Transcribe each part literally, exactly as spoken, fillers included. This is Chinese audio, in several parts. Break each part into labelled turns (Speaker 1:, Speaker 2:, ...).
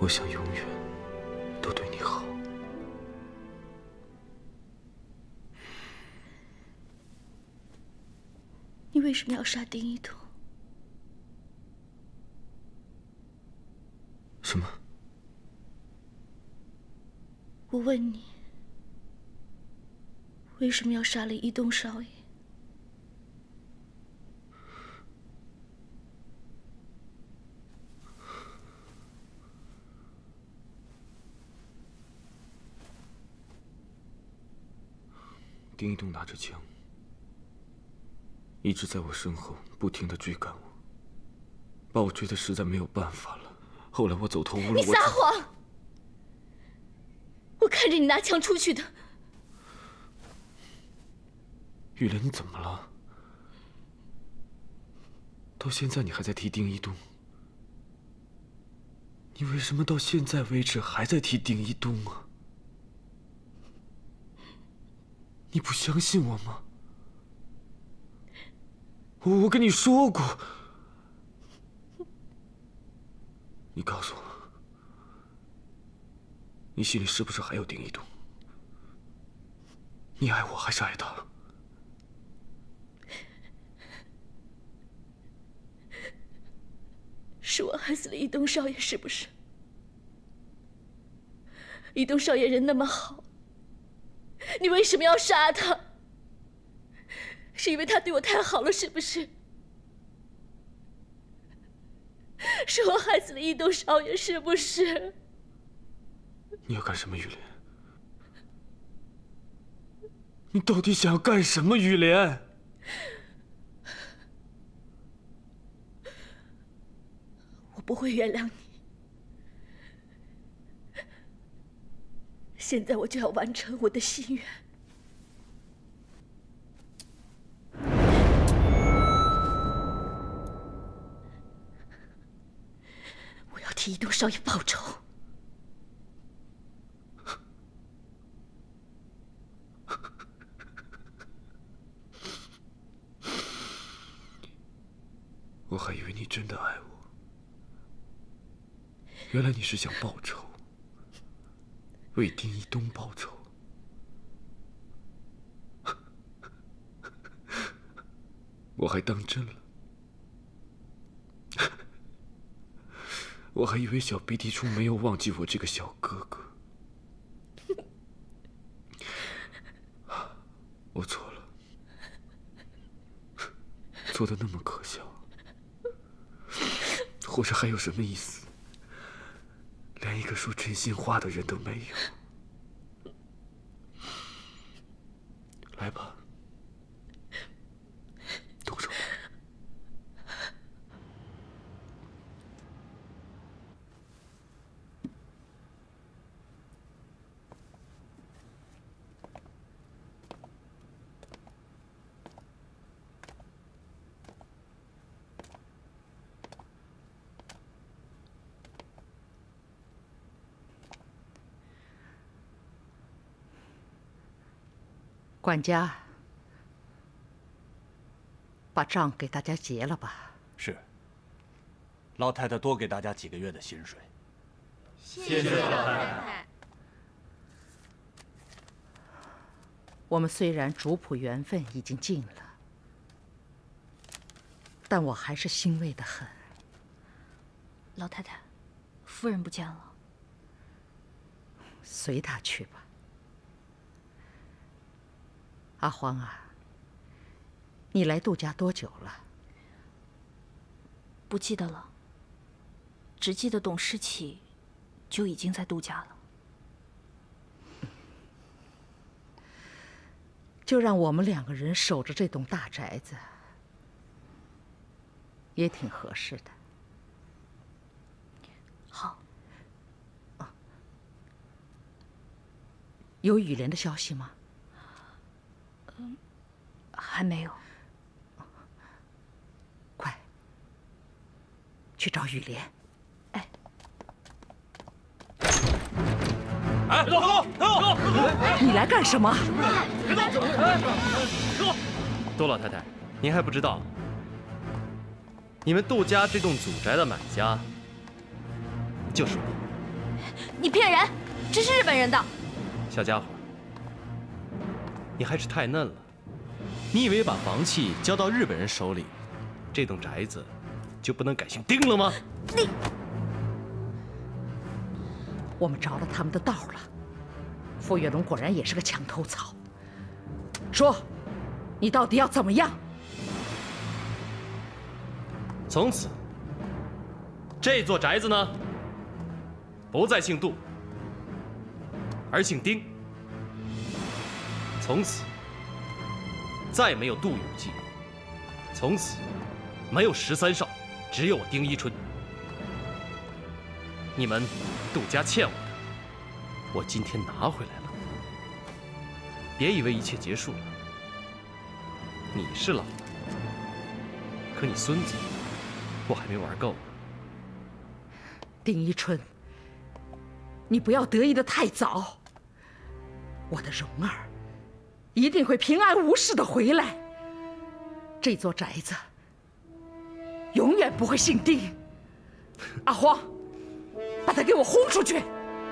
Speaker 1: 我想永远都对你好。
Speaker 2: 你为什么要杀丁一东？
Speaker 1: 什么？
Speaker 2: 我问你，为什么要杀了一东少爷？
Speaker 1: 丁一东拿着枪，一直在我身后不停地追赶我，把我追得实在没有办法了。后来我走投无路，
Speaker 2: 你撒谎！我看着你拿枪出去的。
Speaker 1: 玉莲，你怎么了？到现在你还在提丁一东？你为什么到现在为止还在提丁一东啊？你不相信我吗？我我跟你说过，你告诉我，你心里是不是还有丁一东？你爱我还是爱他？
Speaker 2: 是我害死了一东少爷，是不是？一东少爷人那么好，你为什么要杀他？是因为他对我太好了，是不是？是我害死了一东少爷，是不是？
Speaker 1: 你要干什么，玉莲？你到底想要干什么，玉莲？
Speaker 2: 我不会原谅你。现在我就要完成我的心愿。我要替一东少爷报仇。
Speaker 1: 我还以为你真的爱我，原来你是想报仇，为丁一东报仇。我还当真了，我还以为小鼻涕虫没有忘记我这个小哥哥。我错了，做的那么可笑。活着还有什么意思？连一个说真心话的人都没有。来吧，动手吧。
Speaker 3: 管家，把账给大家结了吧。
Speaker 4: 是。老太太多给大家几个月的薪水。
Speaker 5: 谢谢老太太。
Speaker 3: 我们虽然主仆缘分已经尽了，但我还是欣慰的很。
Speaker 2: 老太太，夫人不见了。
Speaker 3: 随她去吧。阿黄啊，你来杜家多久了？
Speaker 2: 不记得了，只记得懂事起就已经在杜家了。
Speaker 3: 就让我们两个人守着这栋大宅子，也挺合适的。
Speaker 2: 好。
Speaker 3: 有雨莲的消息吗？
Speaker 2: 嗯，还没有。
Speaker 3: 快，去找雨莲。
Speaker 2: 哎。
Speaker 4: 哎，等等等等！
Speaker 3: 你来干什么？
Speaker 4: 别动！走！
Speaker 5: 杜老太太，您还不知道，你们杜家这栋祖宅的买家就是我。
Speaker 2: 你骗人，这是日本人的。
Speaker 5: 小家伙，你还是太嫩了。你以为把房契交到日本人手里，这栋宅子就不能改姓丁了吗？
Speaker 2: 你，
Speaker 3: 我们着了他们的道了。傅月龙果然也是个墙头草。说，你到底要怎么样？
Speaker 5: 从此，这座宅子呢，不再姓杜，而姓丁。从此，再没有杜永记。从此，没有十三少，只有我丁一春。你们杜家欠我的，我今天拿回来了。别以为一切结束了。你是老了，可你孙子，我还没玩够呢。
Speaker 3: 丁一春，你不要得意的太早。我的蓉儿一定会平安无事的回来。这座宅子永远不会姓丁。阿荒，把他给我轰出去！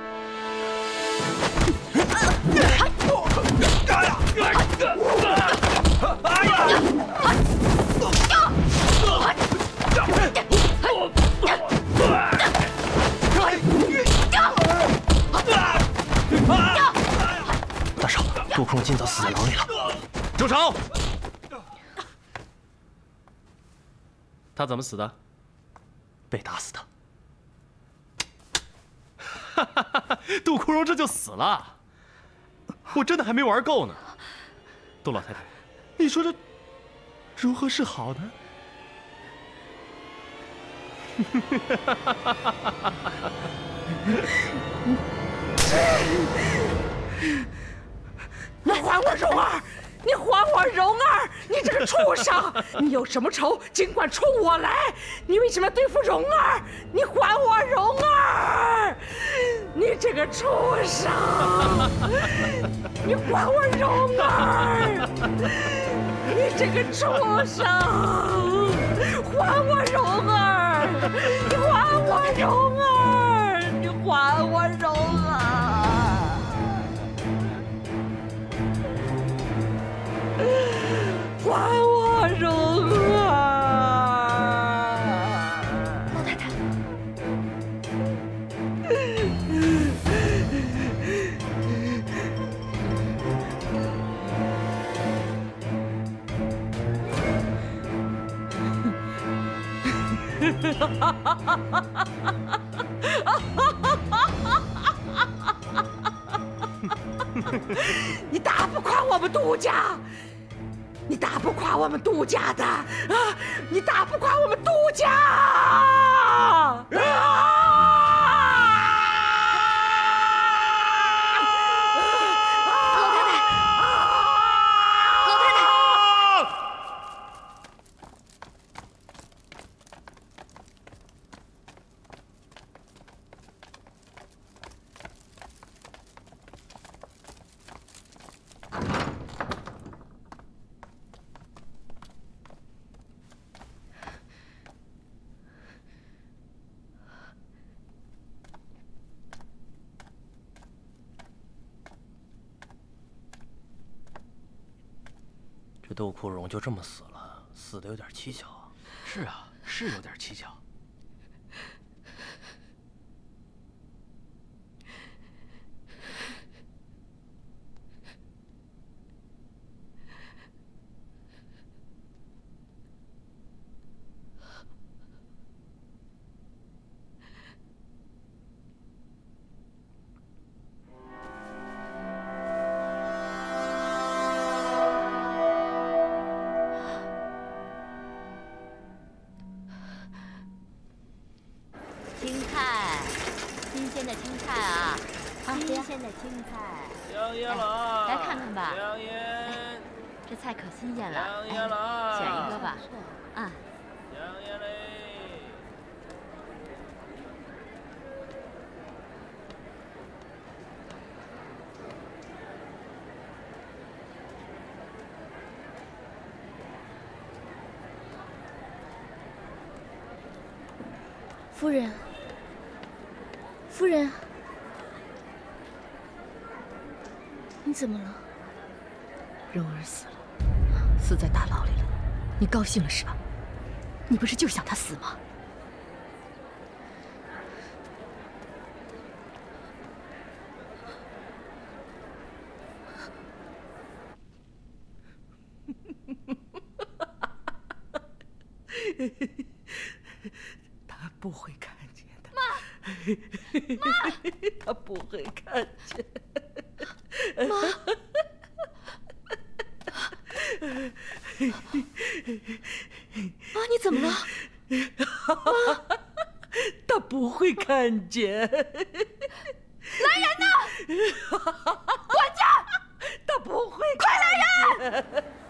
Speaker 6: 大少，杜空今早死在牢里了。
Speaker 5: 住手！他怎么死的？
Speaker 6: 被打死的。
Speaker 5: 哈哈哈！杜枯荣这就死了，我真的还没玩够呢。杜老太太，你说这如何是好呢？
Speaker 3: 你还我蓉儿！你还我蓉儿！你这个畜生！你有什么仇，尽管冲我来！你为什么要对付蓉儿？你还我蓉儿！你这个畜生！你还我蓉儿！你这个畜生！还我蓉儿！你还我蓉儿！你还我蓉儿！还我蓉儿！
Speaker 2: 老太太，
Speaker 3: 你打不垮我们杜家！你打不垮我们杜家的啊！你打不垮我们杜家！啊！老
Speaker 2: 太太，老太太，
Speaker 6: 这杜枯荣就这么死了，死的有点蹊跷啊。
Speaker 7: 是啊，是有点蹊跷。
Speaker 8: 青菜，新鲜的青菜啊，新鲜的青菜。
Speaker 9: 香烟了啊！
Speaker 8: 来看看吧。
Speaker 9: 香烟。
Speaker 8: 这菜可新鲜了。
Speaker 9: 香烟了啊！
Speaker 8: 选一个吧。啊。
Speaker 9: 香烟嘞。
Speaker 2: 夫人，夫人， 你怎么了？
Speaker 10: 蓉儿死了，死在大牢里了。你高兴了是吧？你不是就想她死吗？
Speaker 3: 他不会看见的。
Speaker 2: 妈，妈，
Speaker 3: 他不会看见。
Speaker 2: 妈。妈，你怎么了？妈，
Speaker 3: 他不会看见。来
Speaker 2: 人呐！管家，
Speaker 3: 他不会
Speaker 2: 快来人！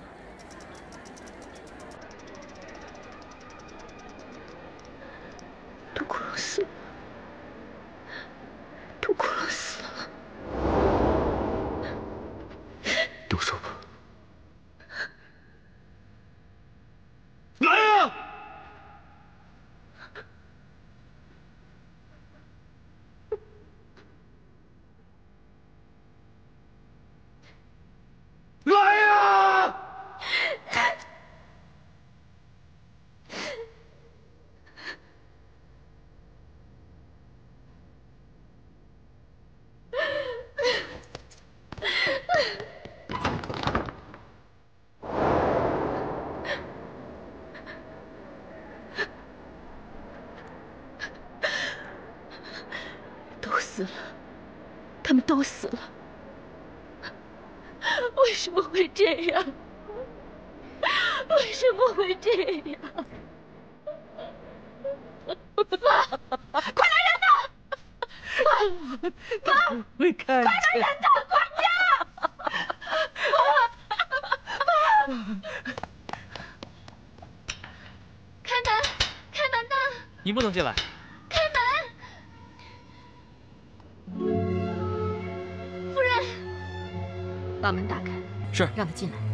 Speaker 2: 杜库龙死了，杜库龙死了。
Speaker 1: 动手吧。
Speaker 5: 来呀！来呀！
Speaker 2: 都死了，他们都死了。为什么会这样？为什么会这样？妈，快来人呐！妈，
Speaker 3: 不会看见。
Speaker 2: 快来人呐！管家！妈，开门，开门呐！
Speaker 7: 你不能进来。
Speaker 2: 开门！夫人，
Speaker 10: 把门打开。
Speaker 7: 是，
Speaker 10: 让他进来。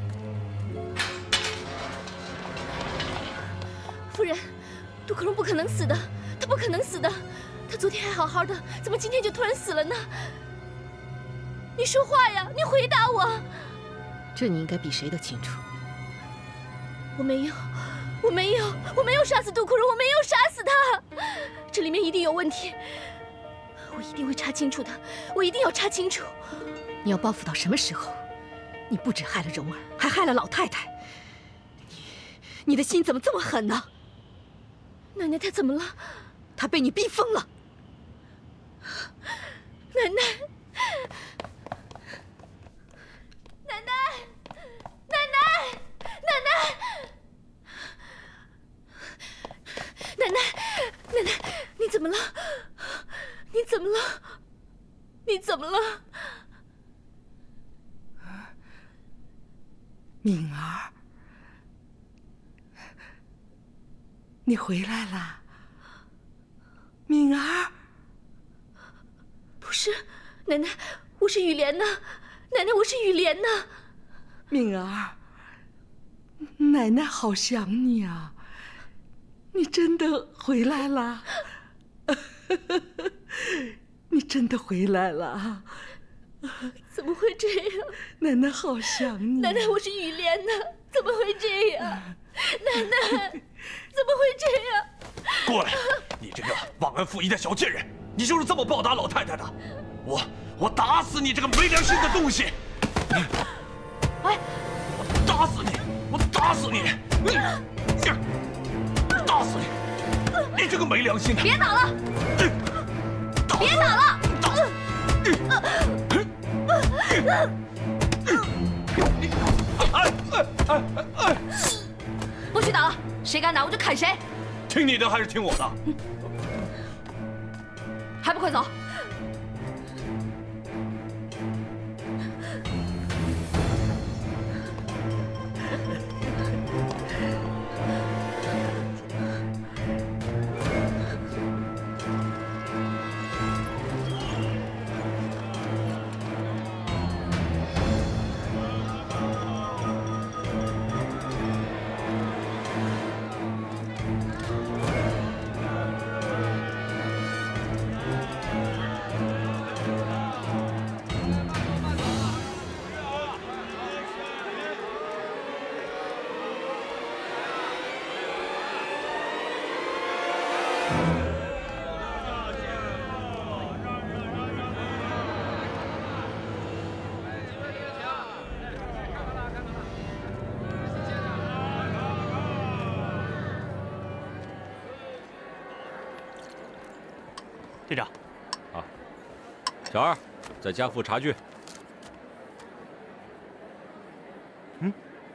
Speaker 2: 夫人，杜克荣不可能死的，他不可能死的，他昨天还好好的，怎么今天就突然死了呢？你说话呀，你回答我。
Speaker 10: 这你应该比谁都清楚。
Speaker 2: 我没有，我没有，我没有杀死杜克荣，我没有杀死他，这里面一定有问题，我一定会查清楚的，我一定要查清楚。
Speaker 10: 你要报复到什么时候？你不止害了蓉儿，还害了老太太。你，你的心怎么这么狠呢？
Speaker 2: 奶奶她怎么了？
Speaker 10: 她被你逼疯了。
Speaker 2: 奶奶，奶奶，奶奶，奶奶，奶奶，奶奶，你怎么了？你怎么了？你怎么了？
Speaker 3: 敏儿，你回来了。敏儿，
Speaker 2: 不是，奶奶，我是雨莲呐，奶奶，我是雨莲呐。
Speaker 3: 敏儿，奶奶好想你啊！你真的回来了？你真的回来了？
Speaker 2: 怎么会这样？
Speaker 3: 奶奶好想你。
Speaker 2: 奶奶，我是雨莲呐，怎么会这样？奶奶，怎么会这样？
Speaker 5: 过来，你这个忘恩负义的小贱人，你就是这么报答老太太的？我我打死你这个没良心的东西！
Speaker 2: 哎，
Speaker 5: 我打死你！我打死你！打死你！你这个没良心的！
Speaker 2: 别打了！别打了！不许打了！谁敢打我就砍谁！
Speaker 5: 听你的还是听我的？
Speaker 2: 还不快走！
Speaker 4: 队长。
Speaker 11: 啊，小二，再加副茶具。
Speaker 4: 嗯。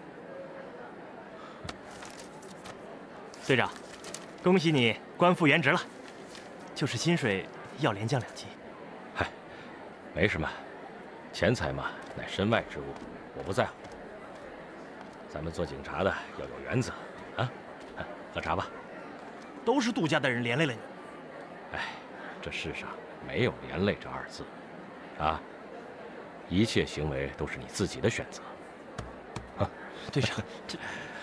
Speaker 4: 队长，恭喜你官复原职了，就是薪水要连降两级。
Speaker 11: 嗨，没什么，钱财嘛，乃身外之物，我不在乎。咱们做警察的要有原则，啊，喝茶吧。
Speaker 4: 都是杜家的人连累了你。
Speaker 11: 哎，这世上没有连累这二字，啊，一切行为都是你自己的选择。啊，
Speaker 4: 队长，这。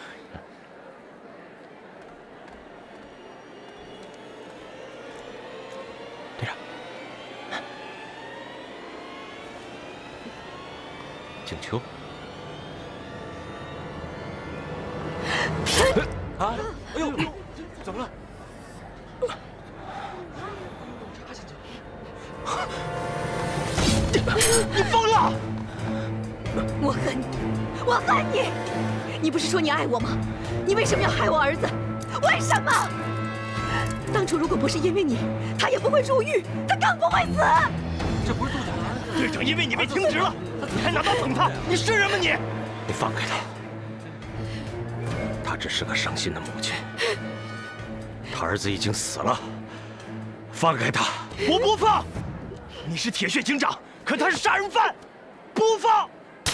Speaker 4: 队长，
Speaker 11: 景秋。
Speaker 1: 啊！哎呦，怎么了？
Speaker 4: 你疯了！
Speaker 10: 我恨你，我恨你！你不是说你爱我吗？你为什么要害我儿子？为什么？当初如果不是因为你，他也不会入狱，他更不会死。
Speaker 1: 这不是杜家的儿子。
Speaker 4: 队长因为你被停职了，你还拿刀捅他，你是人吗你？
Speaker 11: 你放开他，他只是个伤心的母亲，他儿子已经死了，放开他！
Speaker 4: 我不放！你是铁血警长，可他是杀人犯，不放！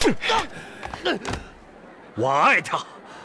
Speaker 11: 我爱他。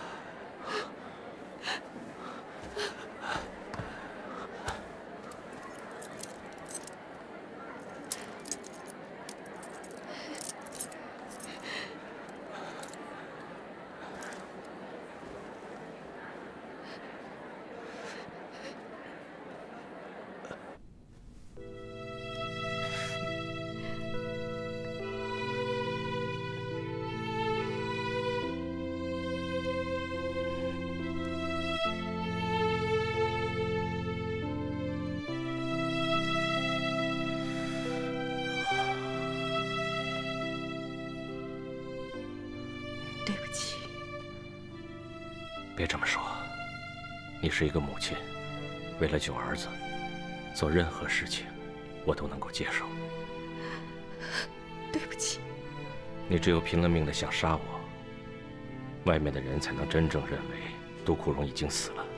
Speaker 10: 对不起。
Speaker 11: 别这么说，你是一个母亲，为了救儿子，做任何事情，我都能够接受。
Speaker 10: 对不起。
Speaker 11: 你只有拼了命的想杀我，外面的人才能真正认为杜库荣已经死了。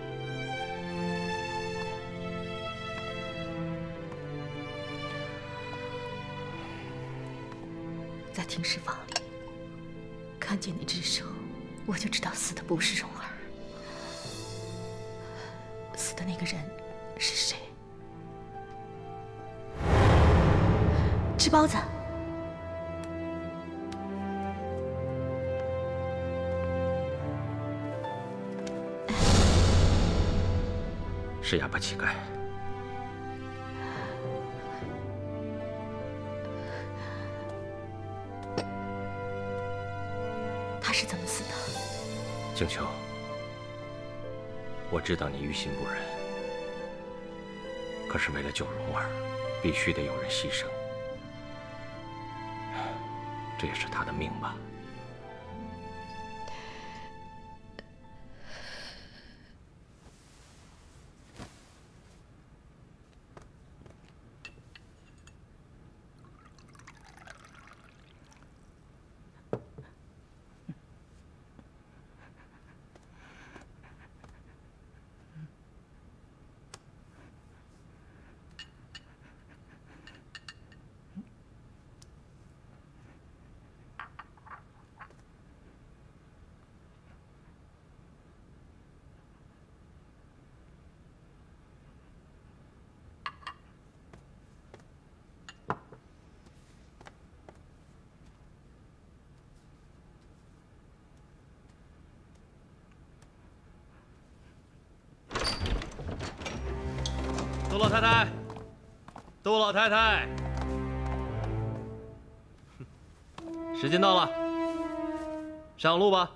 Speaker 10: 在停尸房里看见你之手，我就知道死的不是蓉儿。死的那个人是谁？吃包子。
Speaker 11: 是哑巴乞丐。
Speaker 10: 他是怎么死的？
Speaker 11: 静秋，我知道你于心不忍，可是为了救蓉儿，必须得有人牺牲，这也是他的命吧。
Speaker 5: 杜老太太，杜老太太，时间到了，上路吧。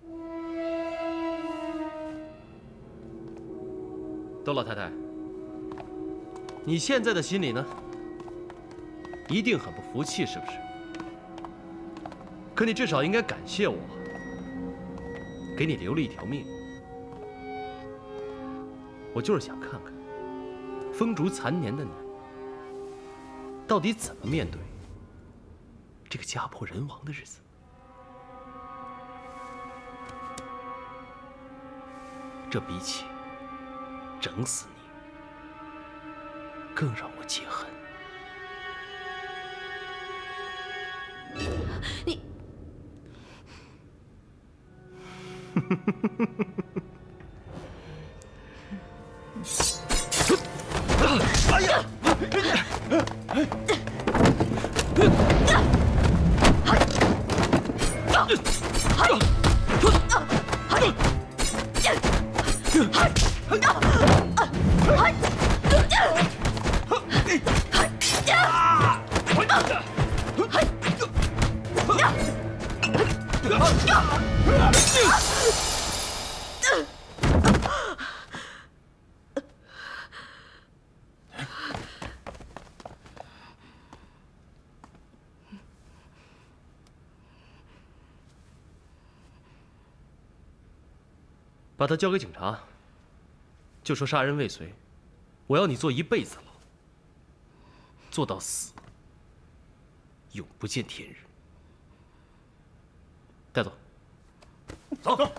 Speaker 5: 杜老太太，你现在的心里呢，一定很不服气，是不是？可你至少应该感谢我，给你留了一条命。我就是想看看。风烛残年的你， 到底怎么面对这个家破人亡的日子？这比起整死你，更让我解恨。
Speaker 2: 你，
Speaker 5: 哎呀！把他交给警察，就说杀人未遂。我要你坐一辈子牢，坐到死，永不见天日。带走，走走。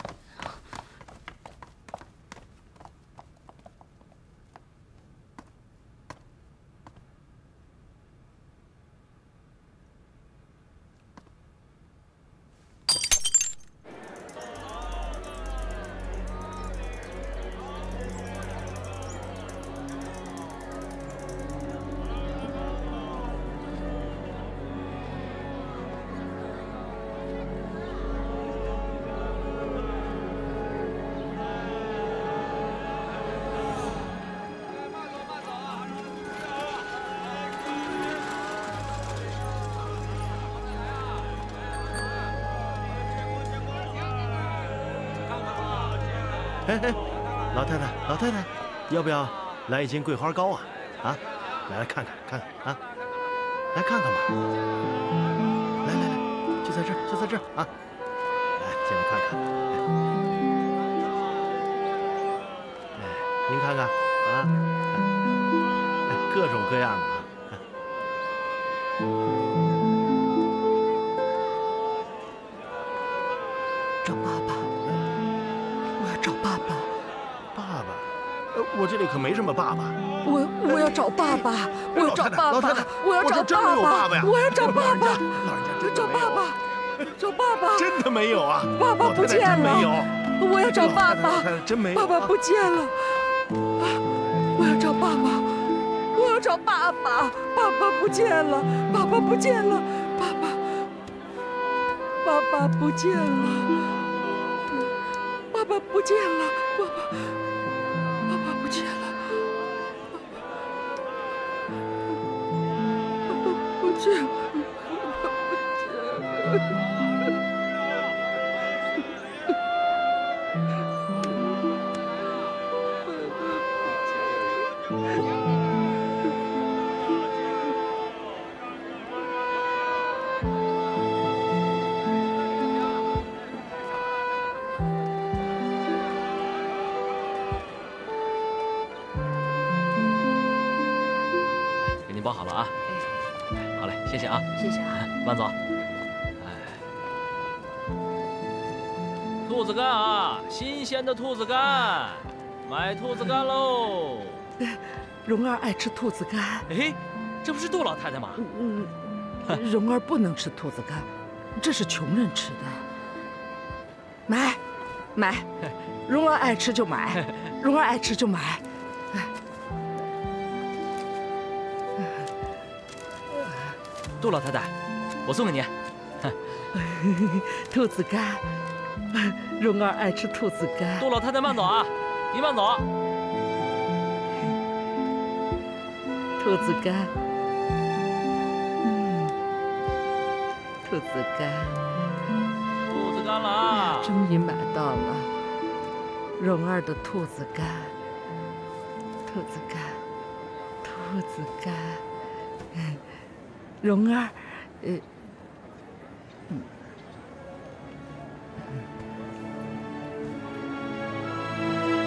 Speaker 5: 哎哎，老太太，老太太，要不要来一斤桂花糕啊？啊，来来看看看看啊，来看看吧。来来来，就在这儿，就在这儿啊。来，进来看看。哎，哎您看看啊，哎，各种各样的啊。
Speaker 3: 找爸爸，我要找爸爸。
Speaker 5: 爸爸，呃，我这里可没什么爸爸。
Speaker 3: 我我要找爸爸，我要找爸爸，我要找
Speaker 5: 真没有爸爸呀！
Speaker 3: 我要找爸爸，
Speaker 5: 老人家真
Speaker 3: 找爸爸，找爸爸，
Speaker 5: 真的没有啊！
Speaker 3: 爸爸不见了，
Speaker 5: 没有，
Speaker 3: 我要找爸爸，
Speaker 5: 真没有，
Speaker 3: 爸爸不见了，我要找爸爸，我要找爸爸，爸爸不见了，爸爸不见了，爸爸，爸爸不见了，爸爸不见了，爸爸，爸爸不见了。不见了，不见
Speaker 4: 给您包好了啊。好嘞，谢谢啊，
Speaker 2: 谢谢啊，
Speaker 4: 慢走。哎，兔子干啊，新鲜的兔子干，买兔子干喽。
Speaker 3: 蓉儿爱吃兔子干。
Speaker 4: 哎，这不是杜老太太吗？
Speaker 3: 嗯，蓉儿不能吃兔子干，这是穷人吃的。买，买，蓉儿爱吃就买，蓉儿爱吃就买。
Speaker 4: 杜老太太，我送给您。
Speaker 3: 兔子干，蓉儿爱吃兔子干。
Speaker 4: 杜老太太慢走啊，您慢走。
Speaker 3: 兔子干，嗯，兔子干，
Speaker 4: 兔子干了啊！
Speaker 3: 终于买到了，蓉儿的兔子干，兔子干，兔子干。蓉儿，呃，嗯，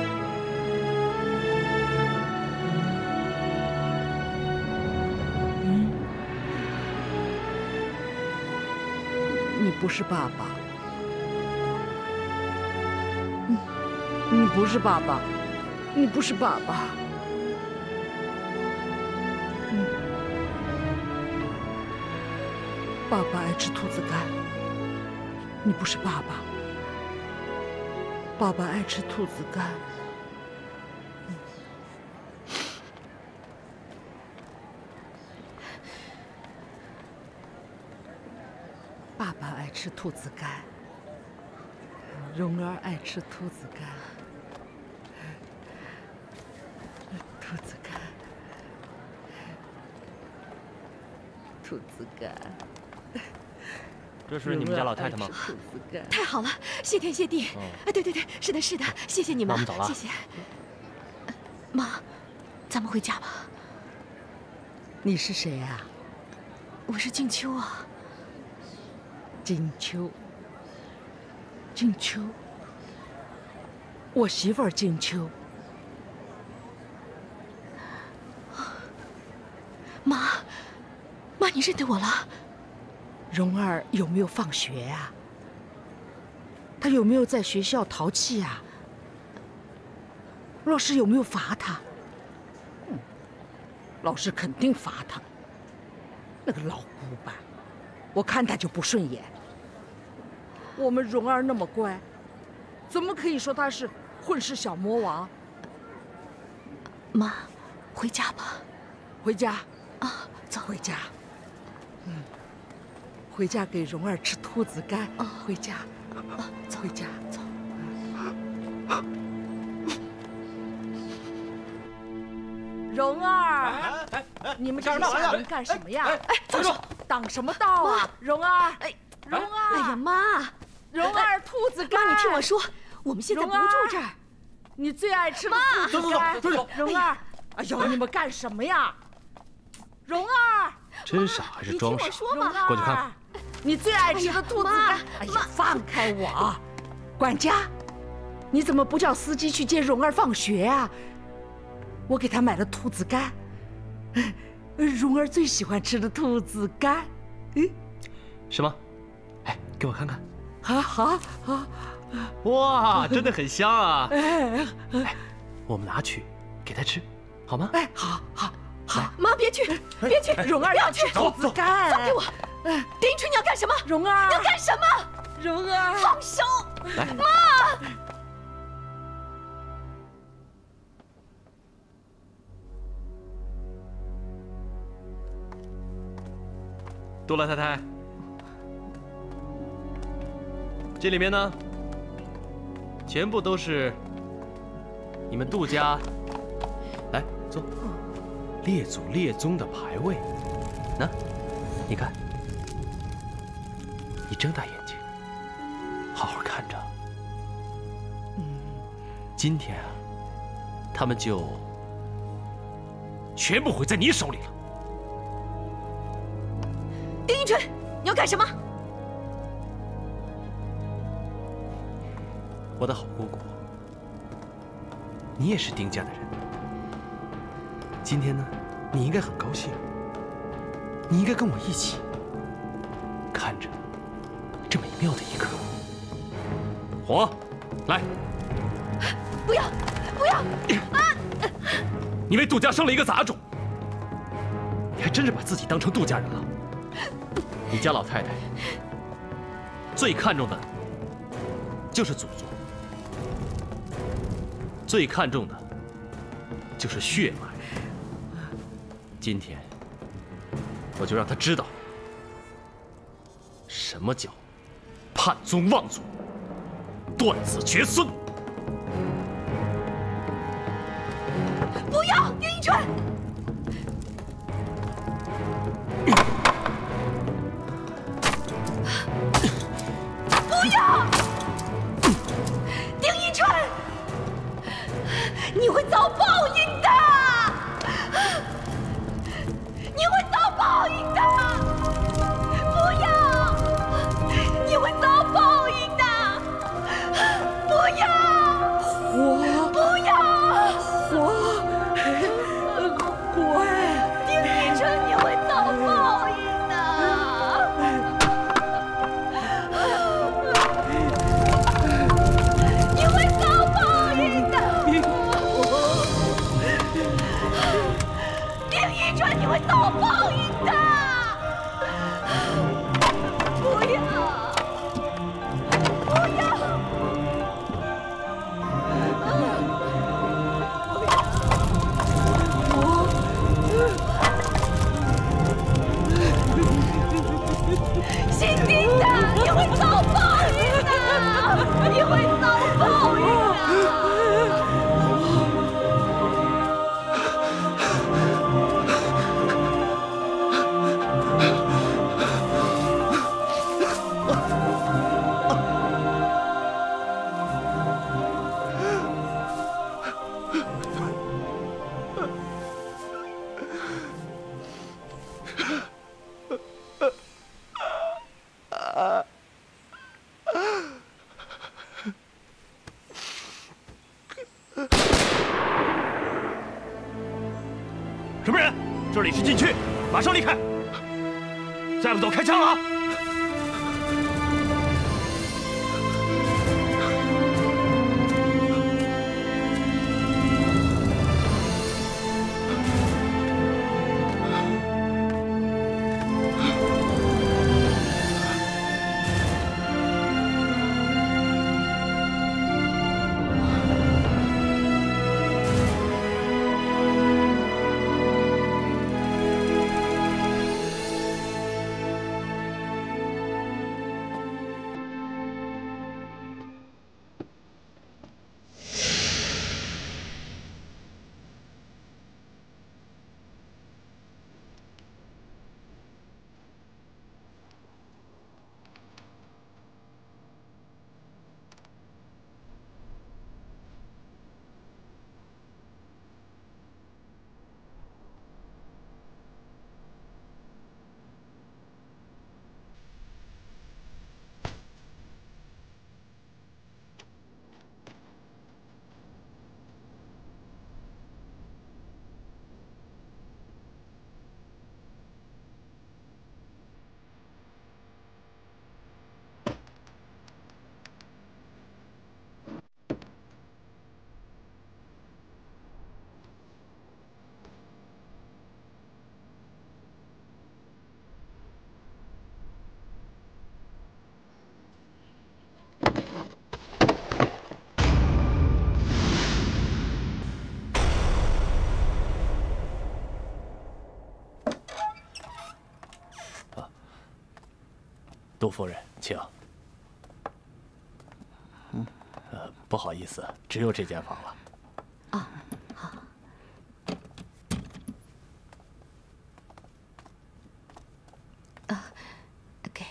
Speaker 3: 嗯。 你不是爸爸，你你不是爸爸，你不是爸爸。嗯，爸爸爱吃兔子干，你不是爸爸。爸爸爱吃兔子干。嗯，爸爸爱吃兔子干，蓉儿爱吃兔子干，兔子干，兔子干。
Speaker 4: 这是你们家老太太吗？
Speaker 10: 太好了，谢天谢地！哎，对对对，是的，是的，谢谢你们，
Speaker 4: 那我们走了，
Speaker 10: 谢谢。妈，咱们回家吧。
Speaker 3: 你是谁呀？
Speaker 10: 我是静秋啊。
Speaker 3: 静秋，静秋，我媳妇儿静秋。
Speaker 10: 妈，妈，你认得我了？
Speaker 3: 蓉儿有没有放学呀？她有没有在学校淘气呀？老师有没有罚她？嗯，老师肯定罚她。那个老古板，我看她就不顺眼。我们蓉儿那么乖，怎么可以说她是混世小魔王？
Speaker 10: 妈，回家吧。
Speaker 3: 回家
Speaker 10: 啊，走，
Speaker 3: 回家。嗯。回家给蓉儿吃兔子干。哦，回家，啊，回家，走。蓉儿，
Speaker 5: 哎哎，
Speaker 3: 你们这些小人干什么呀？哎，住手！挡什么道啊？蓉儿，哎，蓉儿，
Speaker 10: 哎呀，妈，
Speaker 3: 蓉儿，兔子干，
Speaker 10: 妈，你听我说，我们现在不住这儿。
Speaker 3: 你最爱吃的兔子干。走走走，蓉儿，哎呦，你们干什么呀？蓉儿，
Speaker 5: 真傻还是装傻？
Speaker 3: 蓉儿，
Speaker 5: 过去看看。
Speaker 3: 你最爱吃的兔子干！哎呀，放开我！管家，你怎么不叫司机去接蓉儿放学啊？我给她买了兔子干，蓉儿最喜欢吃的兔子干。嗯，
Speaker 5: 是吗？哎，给我看看。
Speaker 3: 好，好，好。
Speaker 5: 哇，真的很香啊！
Speaker 3: 哎，
Speaker 5: 哎，我们拿去给她吃，好吗？
Speaker 3: 哎，好，好，好。
Speaker 10: 妈，别去，别去！
Speaker 3: 蓉儿要吃兔子干，
Speaker 10: 放开我！丁一春，你要干什么？
Speaker 3: 蓉儿，
Speaker 10: 要干什么？
Speaker 3: 蓉儿，
Speaker 10: 放手！
Speaker 5: 来，
Speaker 10: 妈。
Speaker 5: 杜老太太，这里面呢，全部都是你们杜家，来坐，列祖列宗的牌位。那，你看。你睁大眼睛，好好看着。
Speaker 3: 嗯，
Speaker 5: 今天啊，他们就全部毁在你手里了。
Speaker 10: 丁一春，你要干什么？
Speaker 5: 我的好姑姑，你也是丁家的人。今天呢，你应该很高兴，你应该跟我一起看着这美妙的一刻。火，来！
Speaker 10: 不要，不要！啊！
Speaker 5: 你为杜家生了一个杂种，你还真是把自己当成杜家人了。你家老太太最看重的就是祖宗，最看重的就是血脉。今天我就让她知道什么叫叛宗妄祖、断子绝孙。
Speaker 10: 不要，丁一春！不要，丁一春！你会遭报应的，你会遭报应的！不要，你会遭报应的！不要，
Speaker 3: 火，
Speaker 10: 不要，
Speaker 3: 火。乖，
Speaker 10: 丁一春，你会遭报应的！ 你会遭报应啊！
Speaker 4: 什么人？这里是禁区，马上离开！再不走，开枪了啊！ 杜夫人，请。嗯，呃，不好意思，只有这间房了。
Speaker 10: 啊，好。啊，给。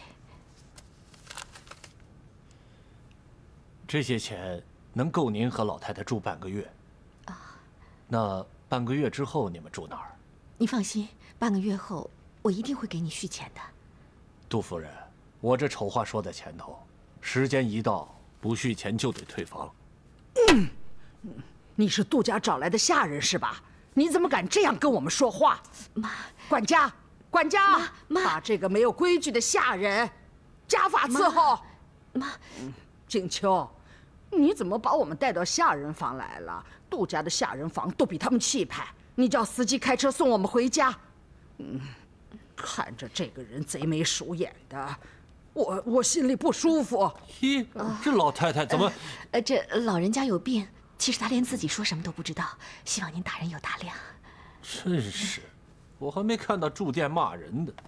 Speaker 4: 这些钱能够您和老太太住半个月。
Speaker 10: 啊。
Speaker 4: 那半个月之后你们住哪儿？
Speaker 10: 你放心，半个月后我一定会给你续钱的。
Speaker 4: 杜夫人。 我这丑话说在前头，时间一到，不续钱就得退房。
Speaker 3: 嗯，你是杜家找来的下人是吧？你怎么敢这样跟我们说话？
Speaker 10: 妈，
Speaker 3: 管家，管家，
Speaker 10: 妈，
Speaker 3: 把这个没有规矩的下人家法伺候。
Speaker 10: 妈，
Speaker 3: 景秋，你怎么把我们带到下人房来了？杜家的下人房都比他们气派。你叫司机开车送我们回家。嗯，看着这个人贼眉鼠眼的。 我我心里不舒服。
Speaker 4: 咦，这老太太怎么？
Speaker 10: 呃，这老人家有病，其实她连自己说什么都不知道，希望您大人有大量。
Speaker 4: 真是，我还没看到住店骂人的。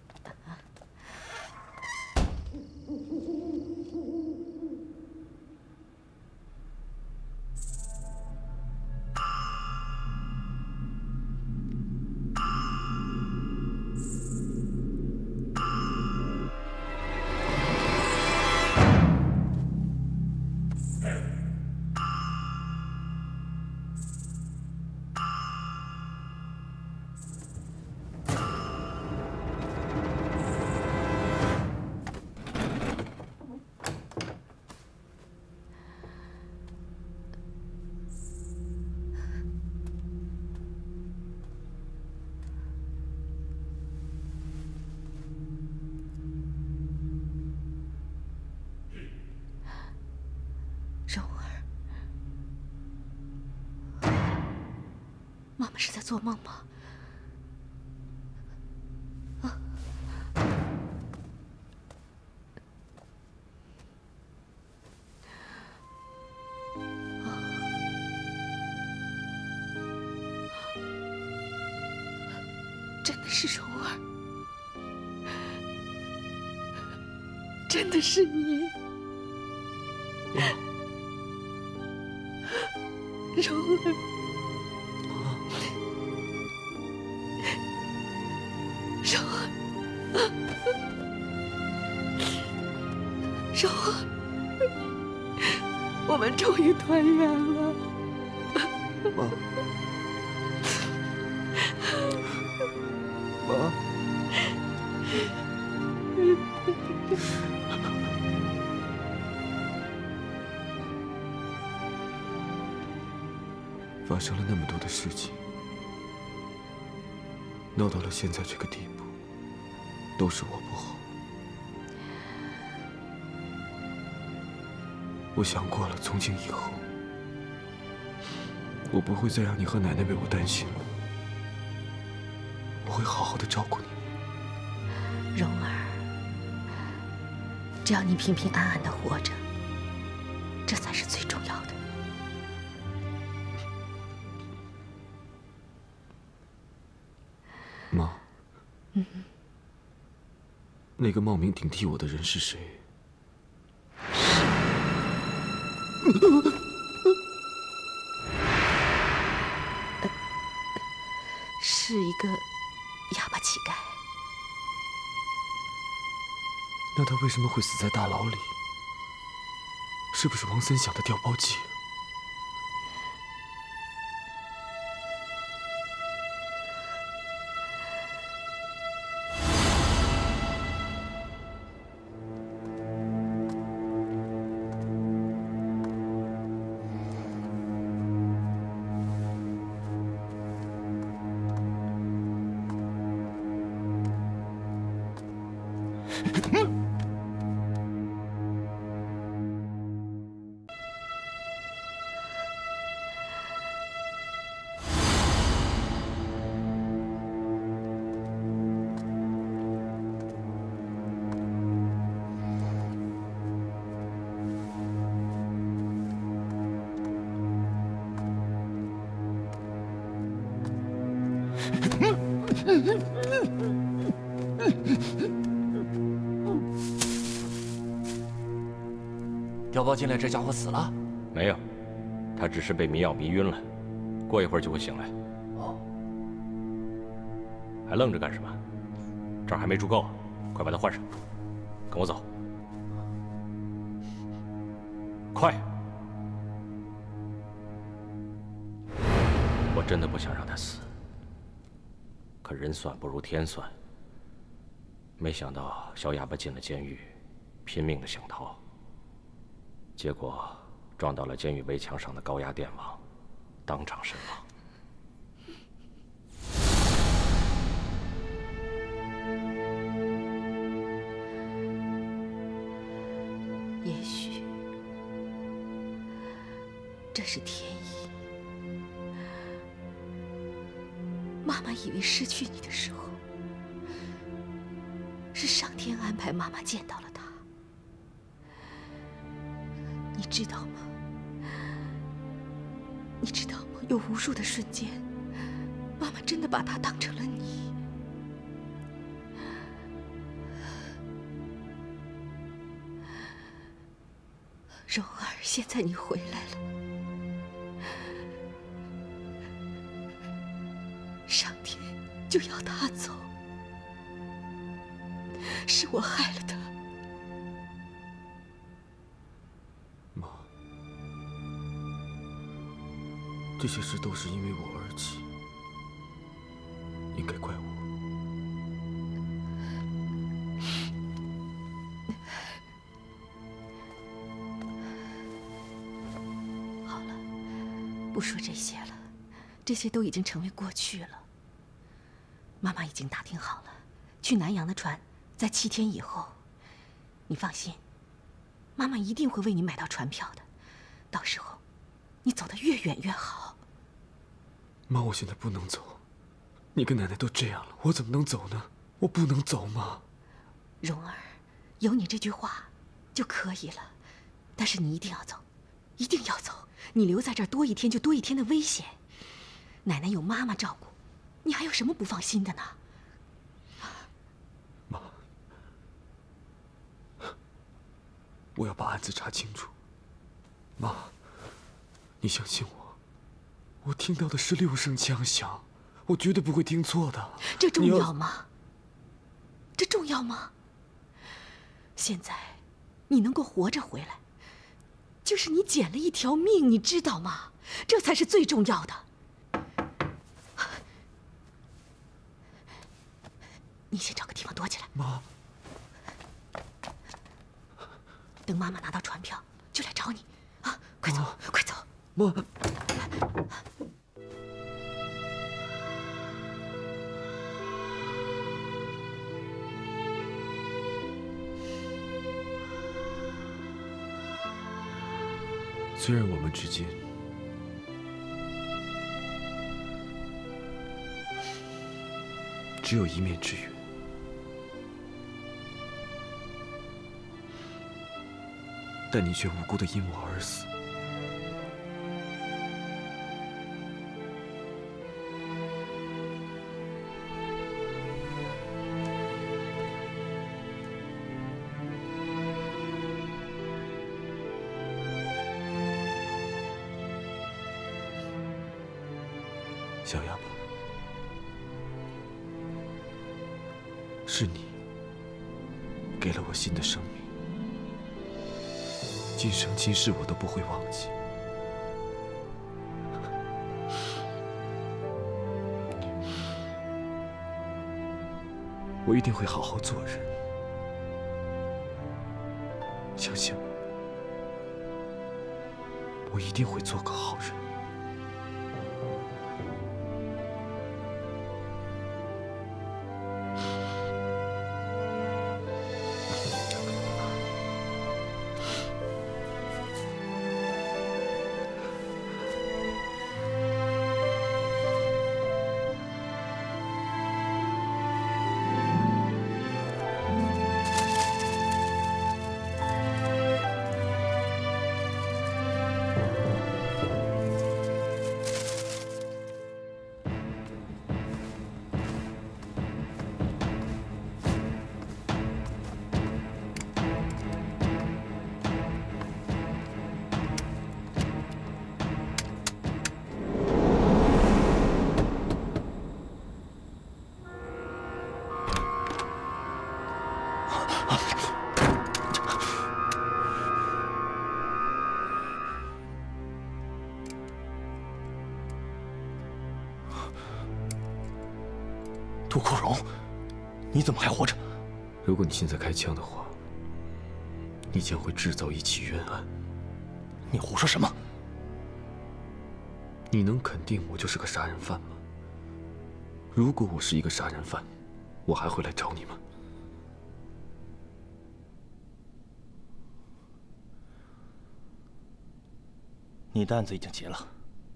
Speaker 10: 妈妈是在做梦吗？啊！真的是柔儿，真的是你。 柔儿，柔儿，柔儿，我们终于团圆了。
Speaker 1: 妈，妈。 发生了那么多的事情，闹到了现在这个地步，都是我不好。我想过了，从今以后，我不会再让你和奶奶为我担心了。我会好好的照顾你。
Speaker 10: 蓉儿，只要你平平安安的活着，这才是最重要的。
Speaker 1: 妈，
Speaker 10: 嗯，
Speaker 1: 那个冒名顶替我的人是谁？
Speaker 10: 是一个哑巴乞丐。
Speaker 1: 那他为什么会死在大牢里？是不是王森想的调包计？
Speaker 6: 调包进来，这家伙死了？
Speaker 11: 没有，他只是被迷药迷晕了，过一会儿就会醒来。
Speaker 6: 哦，
Speaker 11: 还愣着干什么？这儿还没住够，快把他换上，跟我走，快！我真的不想让他死，可人算不如天算。没想到小哑巴进了监狱，拼命的想逃。 结果撞到了监狱围墙上的高压电网，当场身亡。
Speaker 10: 也许这是天意。妈妈以为失去你的时候，是上天安排妈妈见到了他。 你知道吗？你知道吗？有无数的瞬间，妈妈真的把他当成了你。蓉儿，现在你回来了，上天就要他走，是我害了他。
Speaker 1: 这些事都是因为我而起，应该怪我。
Speaker 10: 好了，不说这些了，这些都已经成为过去了。妈妈已经打听好了，去南洋的船在七天以后。你放心，妈妈一定会为你买到船票的，到时候你走得越远越好。
Speaker 1: 妈，我现在不能走，你跟奶奶都这样了，我怎么能走呢？我不能走吗？
Speaker 10: 蓉儿，有你这句话就可以了，但是你一定要走，一定要走。你留在这儿多一天就多一天的危险。奶奶有妈妈照顾，你还有什么不放心的呢？
Speaker 1: 妈，我要把案子查清楚， 妈，你相信我，我听到的是六声枪响，我绝对不会听错的。
Speaker 10: 这重要吗？这重要吗？现在你能够活着回来，就是你捡了一条命，你知道吗？这才是最重要的。你先找个地方躲起来。
Speaker 1: 妈，
Speaker 10: 等妈妈拿到船票，就来找你。啊，快走，快走！
Speaker 1: 妈。虽然我们之间只有一面之缘，但你却无辜的因我而死。小哑巴，是你给了我新的生命，今生今世我都不会忘记。我一定会好好做人，相信我，我一定会做个好人。
Speaker 7: 杜库荣，你怎么还活着？
Speaker 1: 如果你现在开枪的话，你将会制造一起冤案。
Speaker 7: 你胡说什么？
Speaker 1: 你能肯定我就是个杀人犯吗？如果我是一个杀人犯，我还会来找你吗？
Speaker 7: 你的案子已经结了。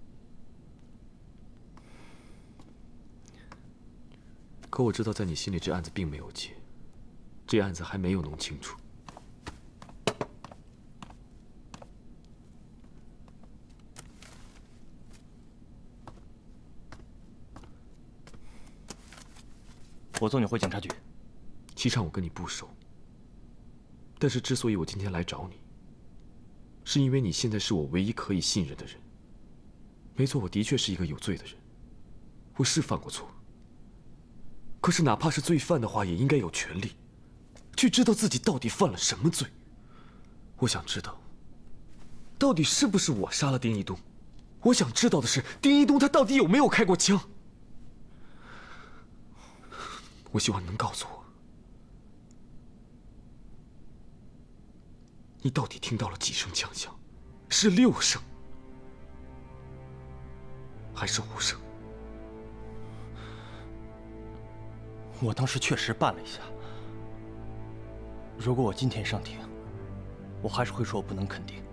Speaker 1: 可我知道，在你心里，这案子并没有结，这案子还没有弄清楚。
Speaker 7: 我送你回警察局。
Speaker 1: 齐畅，我跟你不熟，但是之所以我今天来找你，是因为你现在是我唯一可以信任的人。没错，我的确是一个有罪的人，我是犯过错。可是哪怕是罪犯的话，也应该有权利去知道自己到底犯了什么罪。我想知道，到底是不是我杀了丁一东？我想知道的是，丁一东他到底有没有开过枪？我希望你能告诉我，你到底听到了几声枪响？是六声，还是五声？
Speaker 7: 我当时确实办了一下。如果我今天上庭，我还是会说我不能肯定。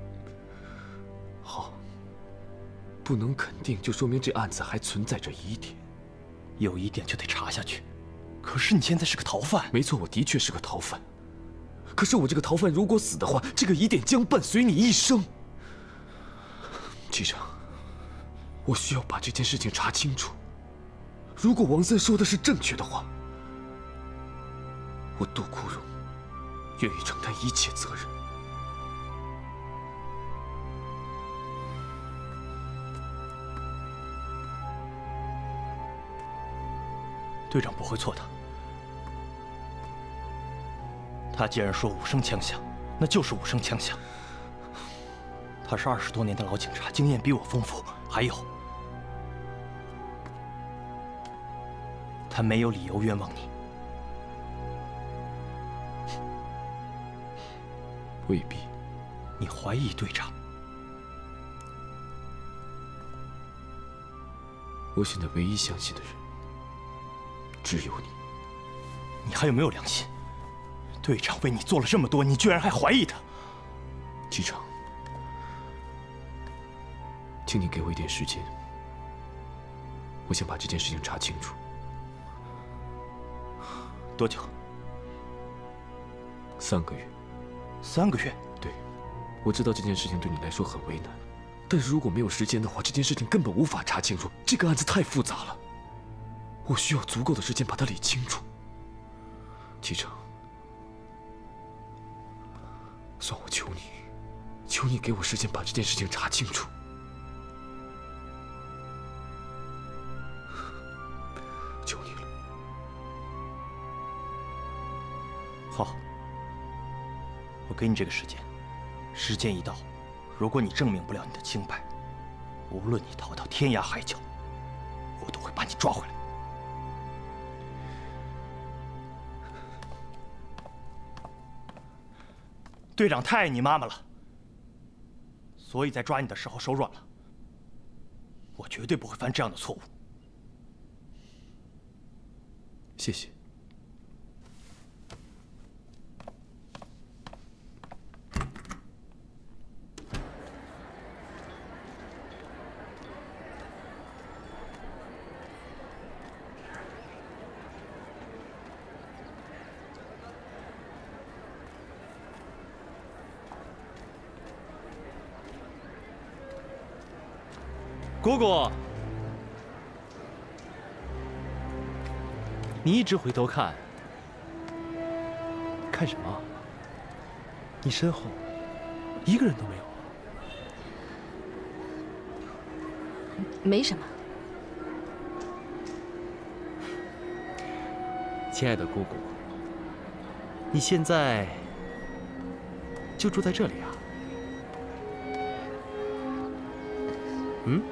Speaker 1: 好，不能肯定，就说明这案子还存在着疑点。
Speaker 7: 有疑点就得查下去。可是你现在是个逃犯。
Speaker 1: 没错，我的确是个逃犯。可是我这个逃犯如果死的话，这个疑点将伴随你一生。局长，我需要把这件事情查清楚。如果王三说的是正确的话，我杜库荣愿意承担一切责任。
Speaker 7: 队长不会错的。他既然说五声枪响，那就是五声枪响。他是二十多年的老警察，经验比我丰富。还有，他没有理由冤枉你。
Speaker 1: 未必。
Speaker 7: 你怀疑队长？
Speaker 1: 我现在唯一相信的人只有你。
Speaker 7: 你还有没有良心？队长为你做了这么多，你居然还怀疑他？
Speaker 1: 机长，请你给我一点时间，我想把这件事情查清楚。
Speaker 7: 多久？
Speaker 1: 三个月。
Speaker 7: 三个月？
Speaker 1: 对，我知道这件事情对你来说很为难，但是如果没有时间的话，这件事情根本无法查清楚。这个案子太复杂了，我需要足够的时间把它理清楚。机长，算我求你，求你给我时间把这件事情查清楚。求你了。
Speaker 7: 好，我给你这个时间，时间一到，如果你证明不了你的清白，无论你逃到天涯海角，我都会把你抓回来。队长太爱你妈妈了，所以在抓你的时候手软了。我绝对不会犯这样的错误。
Speaker 1: 谢谢。
Speaker 5: 姑姑，你一直回头看，看什么？你身后一个人都没有。
Speaker 10: 没什么。
Speaker 5: 亲爱的姑姑，你现在就住在这里啊？嗯？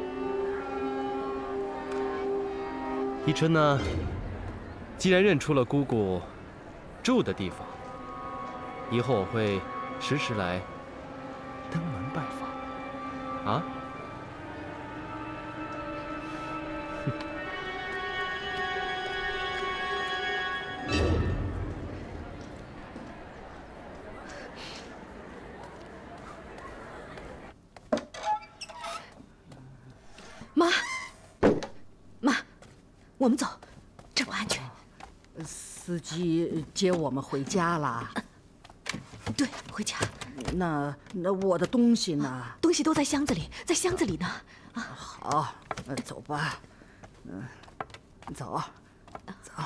Speaker 5: 一春呢，既然认出了姑姑住的地方，以后我会时时来登门拜访。啊？
Speaker 10: 妈，妈，我们走，这不安全。
Speaker 3: 司机接我们回家了。
Speaker 10: 对，回家。
Speaker 3: 那那我的东西呢？
Speaker 10: 东西都在箱子里，在箱子里呢。啊，
Speaker 3: 好，那走吧。嗯，走，走。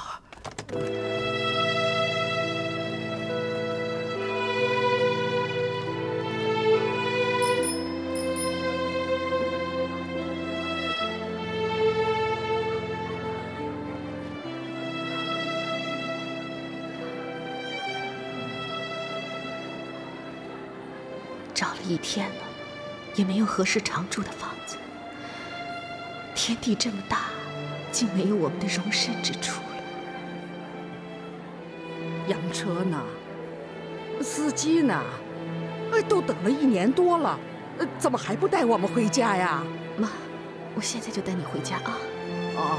Speaker 10: 找了一天了，也没有合适常住的房子。天地这么大，竟没有我们的容身之处了。
Speaker 3: 洋车呢？司机呢？呃，都等了一年多了，呃，怎么还不带我们回家呀？
Speaker 10: 妈，我现在就带你回家啊！
Speaker 3: 哦，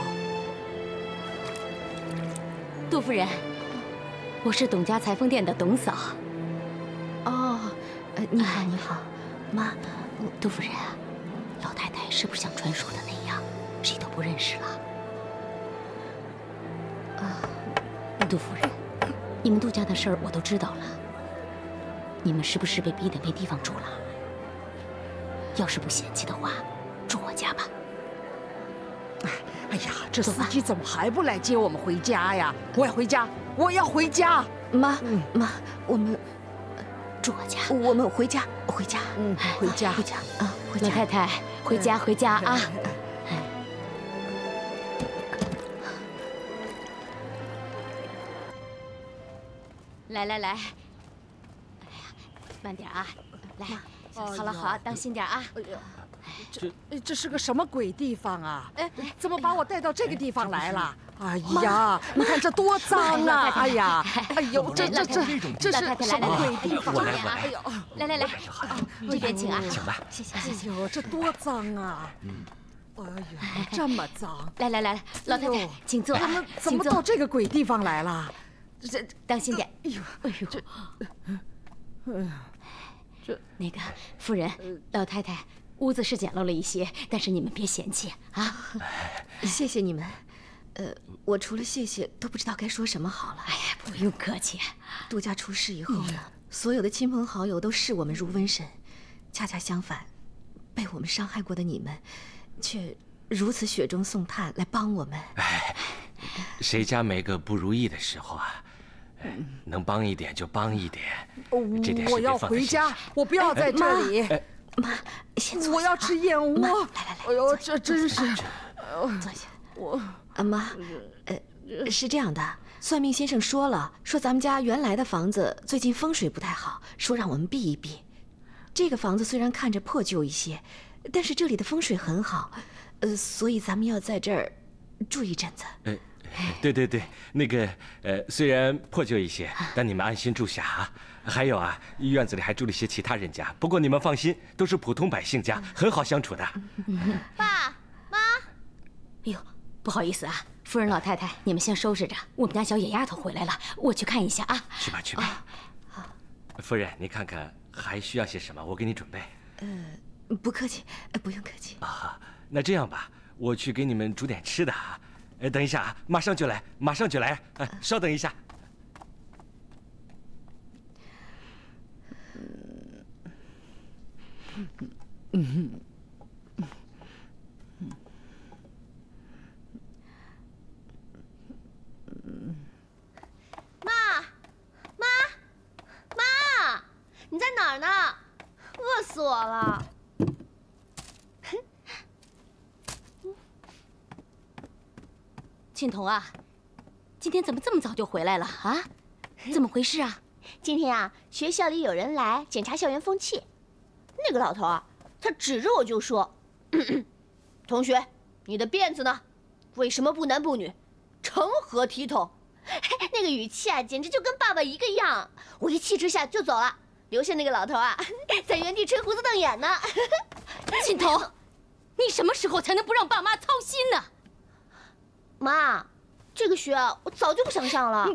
Speaker 8: 杜夫人，我是董家裁缝店的董嫂。
Speaker 10: 哦。呃，你好，你好，
Speaker 8: 妈，杜夫人啊，老太太是不是像传说的那样，谁都不认识了？啊，杜夫人，你们杜家的事儿我都知道了。你们是不是被逼得没地方住了？要是不嫌弃的话，住我家吧。
Speaker 3: 哎呀，这司机怎么还不来接我们回家呀？我要回家，我要回家。
Speaker 10: 妈，妈，我们。
Speaker 8: 住我家，
Speaker 10: 我们回家，回家，
Speaker 3: 嗯，回家，
Speaker 10: 回家啊，回家。
Speaker 8: 老太太，回家，回家啊！ 来来来，哎呀，慢点啊！来，好了好，当心点啊！
Speaker 3: 哎呀，这这是个什么鬼地方啊？哎，怎么把我带到这个地方来了？哎呀，你看这多脏啊！哎呀，哎呦，这这这这是什么鬼地方啊？哎呦，
Speaker 8: 来来来，这边请啊！
Speaker 11: 请吧，
Speaker 8: 谢谢谢谢。
Speaker 3: 哎呦，这多脏啊！嗯。哎呀，这么脏！
Speaker 8: 来来来，老太太，请坐。
Speaker 3: 怎么怎么到这个鬼地方来了？
Speaker 8: 这当心点。
Speaker 3: 哎呦，哎呦，这，哎呀，这
Speaker 8: 那个夫人，老太太，屋子是简陋了一些，但是你们别嫌弃啊。
Speaker 10: 谢谢你们。呃，我除了谢谢都不知道该说什么好了。
Speaker 8: 哎呀，不用客气。
Speaker 10: 杜家出事以后呢，所有的亲朋好友都视我们如瘟神，恰恰相反，被我们伤害过的你们。却如此雪中送炭来帮我们。
Speaker 11: 哎，谁家没个不如意的时候啊？能帮一点就帮一点。这点
Speaker 3: 我要回家，我不要在这里。
Speaker 10: 妈，先坐下。
Speaker 3: 我要吃燕窝。
Speaker 10: 来来来，
Speaker 3: 哎呦，这真是。
Speaker 10: 坐下。我啊妈，呃，是这样的，算命先生说了，说咱们家原来的房子最近风水不太好，说让我们避一避。这个房子虽然看着破旧一些。但是这里的风水很好，呃，所以咱们要在这儿住一阵子。
Speaker 11: 呃，对对对，那个呃，虽然破旧一些，但你们安心住下啊。还有啊，院子里还住了些其他人家，不过你们放心，都是普通百姓家，很好相处的。
Speaker 2: 爸妈，
Speaker 8: 哎呦，不好意思啊，夫人老太太，你们先收拾着，我们家小野丫头回来了，我去看一下啊。
Speaker 11: 去吧去吧。好，夫人，你看看还需要些什么，我给你准备。
Speaker 10: 呃。不客气，不用客气
Speaker 11: 啊。那这样吧，我去给你们煮点吃的啊。哎，等一下啊，马上就来，马上就来。哎，稍等一下。
Speaker 2: 嗯妈，妈，妈，你在哪儿呢？饿死我了！
Speaker 8: 庆童啊，今天怎么这么早就回来了啊？怎么回事啊？
Speaker 2: 今天啊，学校里有人来检查校园风气，那个老头啊，他指着我就说：“咳咳同学，你的辫子呢？为什么不男不女，成何体统？”那个语气啊，简直就跟爸爸一个样。我一气之下就走了。留下那个老头啊，在原地吹胡子瞪眼呢。
Speaker 8: 庆童，你什么时候才能不让爸妈操心呢？
Speaker 2: 妈，这个学啊，我早就不想上了。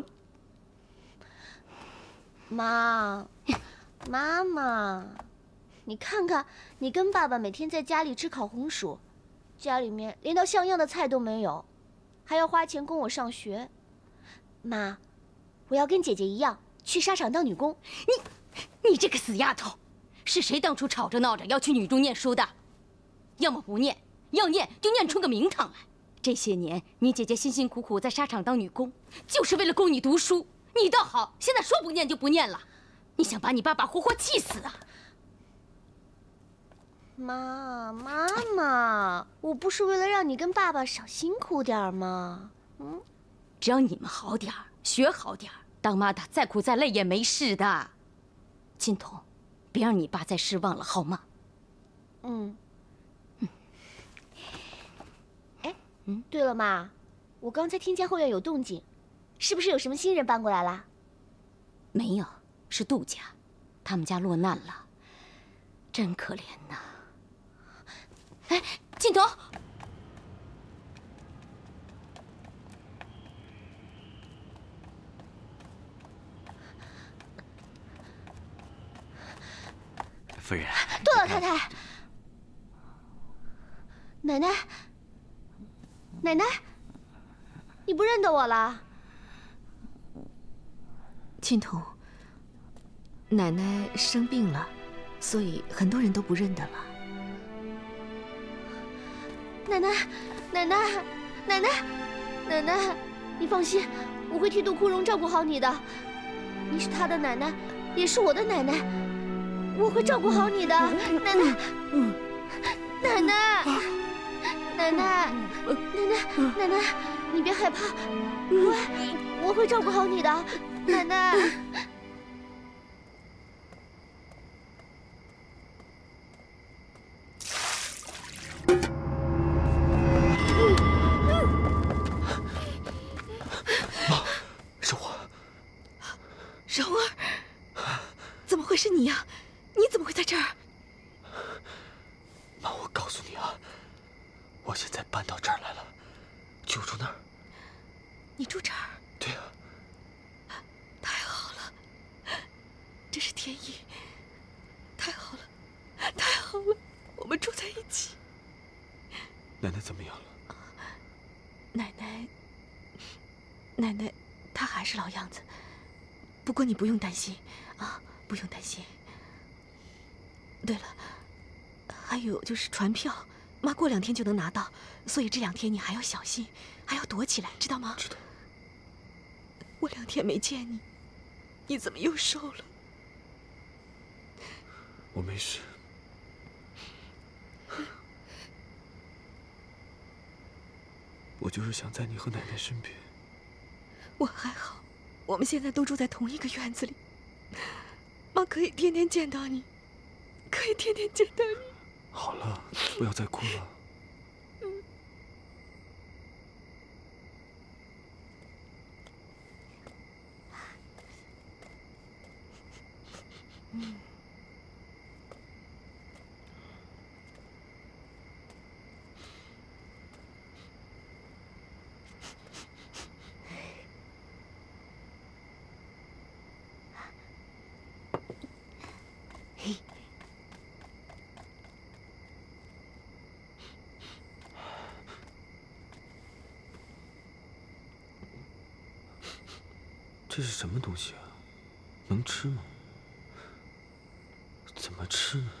Speaker 2: 妈，妈妈，你看看，你跟爸爸每天在家里吃烤红薯，家里面连道像样的菜都没有，还要花钱供我上学。妈，我要跟姐姐一样去沙场当女工。
Speaker 8: 你。你这个死丫头，是谁当初吵着闹着要去女中念书的？要么不念，要念就念出个名堂来。这些年你姐姐辛辛苦苦在沙场当女工，就是为了供你读书。你倒好，现在说不念就不念了，你想把你爸爸活活气死啊？
Speaker 2: 妈，妈妈，我不是为了让你跟爸爸少辛苦点吗？嗯，
Speaker 8: 只要你们好点儿，学好点儿，当妈的再苦再累也没事的。金童，别让你爸再失望了，好吗？
Speaker 2: 嗯。嗯。哎，嗯，对了，妈，我刚才听见后院有动静，是不是有什么新人搬过来了？
Speaker 8: 没有，是杜家，他们家落难了，真可怜呐。哎，金童。
Speaker 11: 夫人，
Speaker 2: 杜老太太，奶奶，奶奶，你不认得我了？
Speaker 10: 庆童，奶奶生病了，所以很多人都不认得了。
Speaker 2: 奶奶，奶奶，奶奶，奶奶，你放心，我会替杜枯荣照顾好你的。你是他的奶奶，也是我的奶奶。我会照顾好你的，奶奶，奶奶，奶奶，奶奶，奶奶，你别害怕，我我会照顾好你的，奶奶，
Speaker 10: 你呀？你怎么会在这儿？
Speaker 1: 妈，我告诉你啊，我现在搬到这儿来了，就住那儿。
Speaker 10: 你住这儿？
Speaker 1: 对呀。
Speaker 10: 太好了，这是天意。太好了，太好了，我们住在一起。
Speaker 1: 奶奶怎么样了？
Speaker 10: 奶奶，奶奶，她还是老样子。不过你不用担心啊，不用担心。对了，还有就是船票，妈过两天就能拿到，所以这两天你还要小心，还要躲起来，知道吗？
Speaker 1: 知道。
Speaker 10: 我两天没见你，你怎么又瘦了？
Speaker 1: 我没事。我就是想在你和奶奶身边。
Speaker 10: 我还好，我们现在都住在同一个院子里，妈可以天天见到你，可以天天见到你。
Speaker 1: 好了，不要再哭了。
Speaker 10: 嗯。
Speaker 1: 这是什么东西啊？能吃吗？怎么吃呢？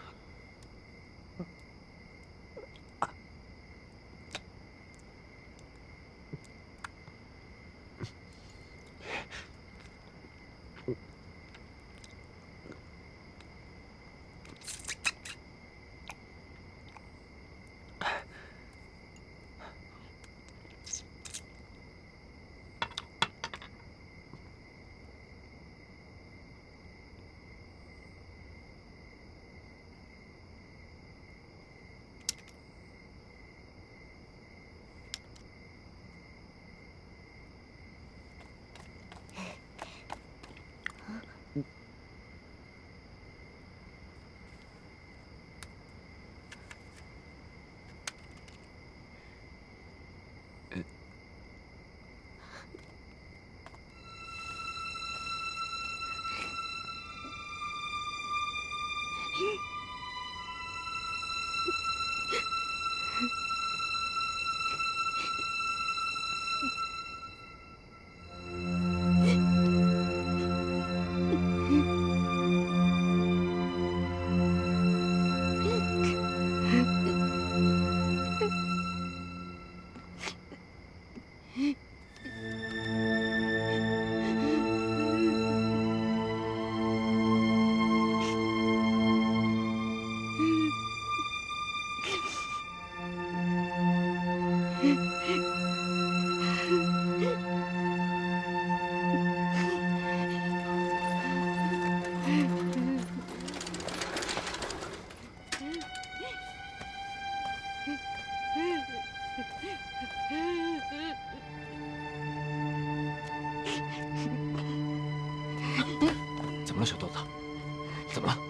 Speaker 1: 怎么了，小豆子？怎么了？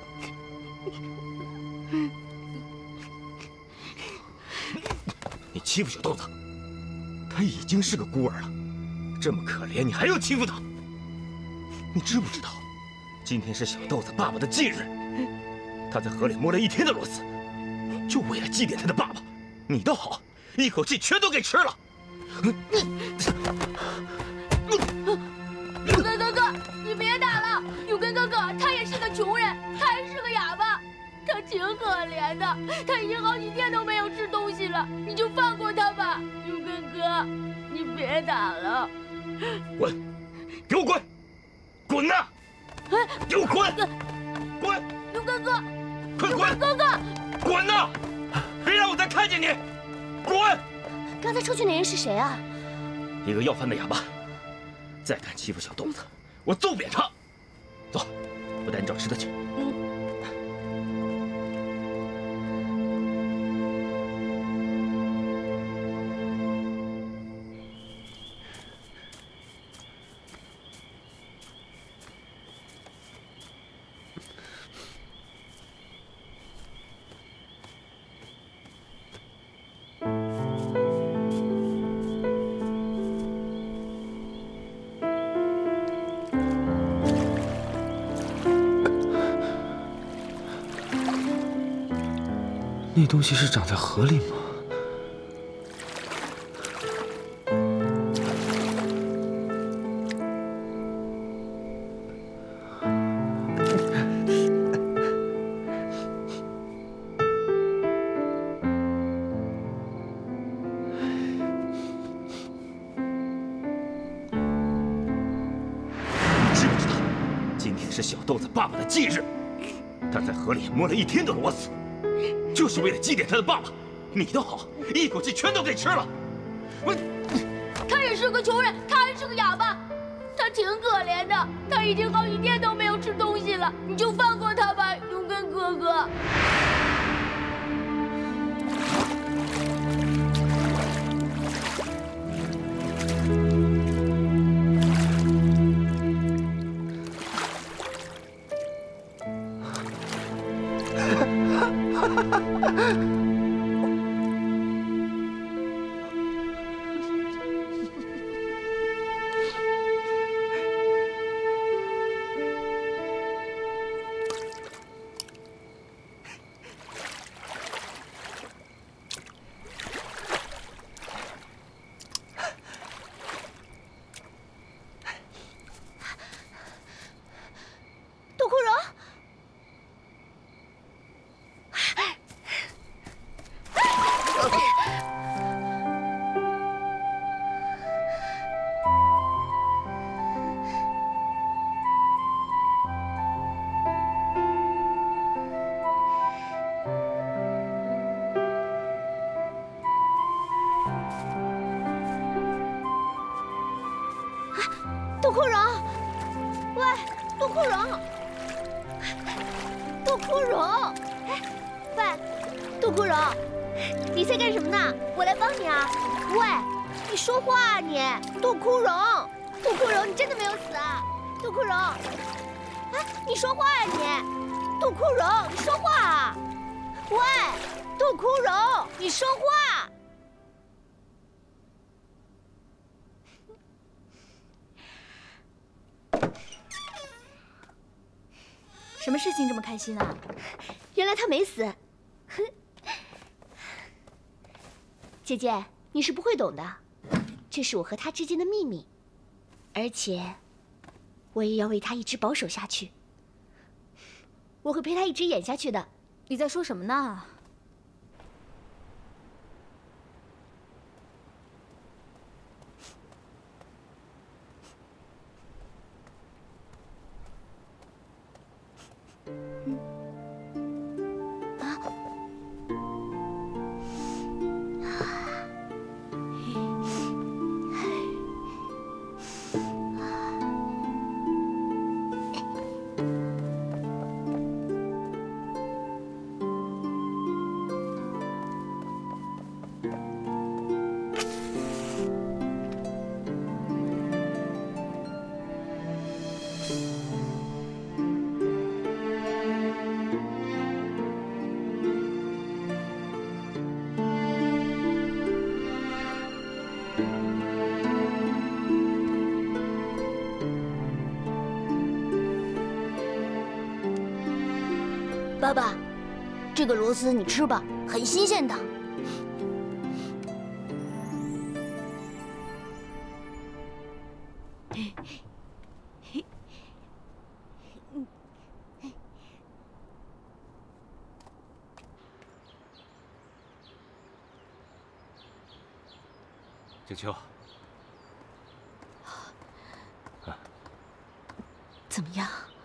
Speaker 7: 你欺负小豆子，她已经是个孤儿了，这么可怜，你还要欺负她？你知不知道，今天是小豆子爸爸的忌日，他在河里摸了一天的螺丝，就为了祭奠他的爸爸。你倒好，一口气全都给吃了。
Speaker 12: 永根哥哥，你别打了！永根哥哥，他也是个穷人，他还是个哑巴，他挺可怜的，他已经好几天都没有吃东西了，你就放过他吧，永根哥，你别打了。
Speaker 7: 滚！给我滚！滚呐！给我滚！滚！
Speaker 12: 永根哥，
Speaker 7: 快滚！
Speaker 12: 哥哥，
Speaker 7: 滚呐！别让我再看见你！滚！
Speaker 2: 刚才出去那人是谁啊？
Speaker 7: 一个要饭的哑巴，再敢欺负小豆子，我揍扁他！走，我带你找吃的去。
Speaker 2: 嗯。
Speaker 1: 那东西是长在河里吗？
Speaker 7: 知不知道，今天是小豆子爸爸的忌日？他在河里摸了一天的螺丝，就是为了祭奠他的爸爸。你倒好，一口气全都给吃了。我，
Speaker 12: 他也是个穷人，他还是个哑巴，他挺可怜的。他已经好几天都没有吃东西了，你就放过他吧，永根哥哥。
Speaker 2: 杜枯荣，杜枯荣，喂，杜枯荣，杜枯荣，哎，喂，杜枯荣，你在干什么呢？我来帮你啊！喂，你说话啊你，杜枯荣，杜枯荣，你真的没有死啊？杜枯荣，哎，你说话啊你，杜枯荣，你说话啊！喂，杜枯荣，你说话！
Speaker 10: 什么事情这么开心啊？
Speaker 2: 原来他没死。姐姐，你是不会懂的，这是我和他之间的秘密，而且我也要为他一直保守下去。我会陪他一直演下去的。
Speaker 10: 你在说什么呢？
Speaker 2: 爸爸，这个螺丝你吃吧，很新鲜的。
Speaker 11: 静秋，
Speaker 8: 怎么样？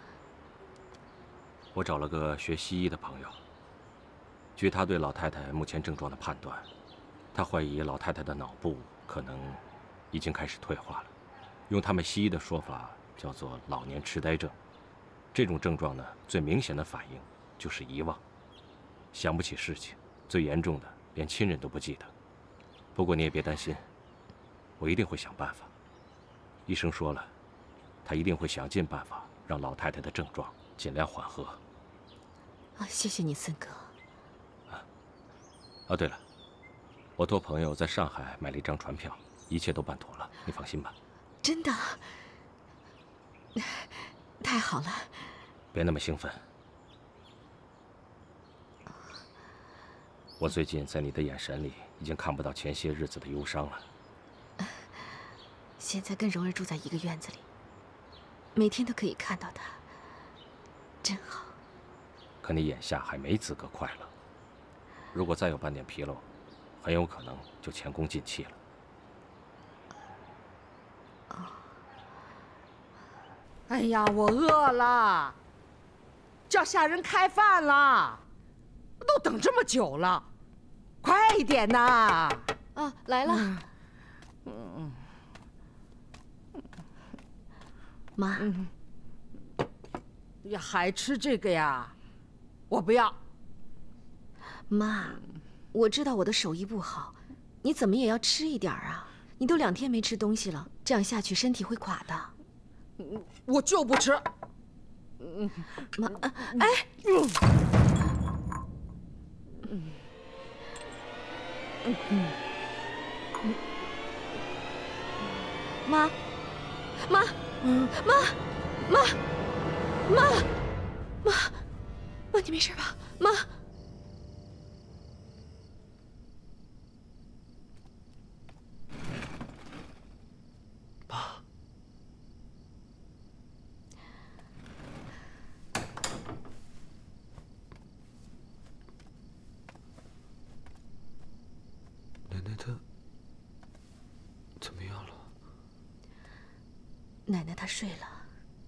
Speaker 11: 我找了个学西医的朋友，据他对老太太目前症状的判断，他怀疑老太太的脑部可能已经开始退化了，用他们西医的说法叫做老年痴呆症。这种症状呢，最明显的反应就是遗忘，想不起事情，最严重的连亲人都不记得。不过你也别担心，我一定会想办法。医生说了，他一定会想尽办法让老太太的症状尽量缓和。
Speaker 8: 啊，谢谢你，森哥。
Speaker 11: 哦，对了，我托朋友在上海买了一张船票，一切都办妥了，你放心吧。
Speaker 8: 真的？太好了。
Speaker 11: 别那么兴奋。 我最近在你的眼神里已经看不到前些日子的忧伤了。
Speaker 10: 现在跟蓉儿住在一个院子里，每天都可以看到她，真好。
Speaker 11: 可你眼下还没资格快乐，如果再有半点纰漏，很有可能就前功尽弃了。
Speaker 3: 哦。哎呀，我饿了，叫下人开饭了，都等这么久了，快一点呐！
Speaker 10: 啊，来了。
Speaker 3: 嗯嗯。
Speaker 10: 妈，
Speaker 3: 呀，还吃这个呀？我不要。
Speaker 10: 妈，我知道我的手艺不好，你怎么也要吃一点啊！你都两天没吃东西了，这样下去身体会垮的。
Speaker 3: 我就不吃。
Speaker 10: 妈，哎，
Speaker 3: 嗯嗯
Speaker 10: 妈，妈。妈，妈，妈，妈，妈，你没事吧？妈，
Speaker 1: 爸，奶奶她怎么样了？
Speaker 10: 奶奶她睡了。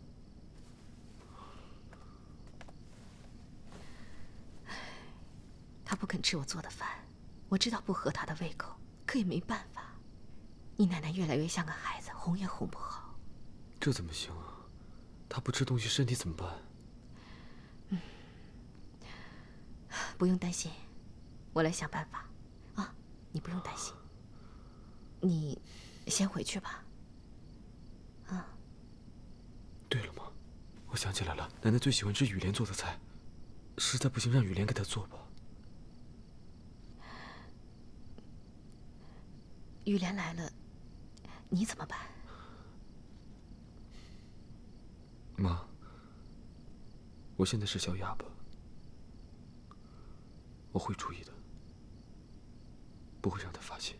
Speaker 10: 她不肯吃我做的饭，我知道不合她的胃口，可也没办法。你奶奶越来越像个孩子，哄也哄不好。
Speaker 1: 这怎么行啊？她不吃东西，身体怎么办？
Speaker 10: 嗯，不用担心，我来想办法。啊，你不用担心。你先回去吧。啊，
Speaker 1: 对了，妈，我想起来了，奶奶最喜欢吃雨莲做的菜，实在不行让雨莲给她做吧。
Speaker 10: 雨莲来了，你怎么办？
Speaker 1: 妈，我现在是小哑巴，我会注意的，不会让她发现。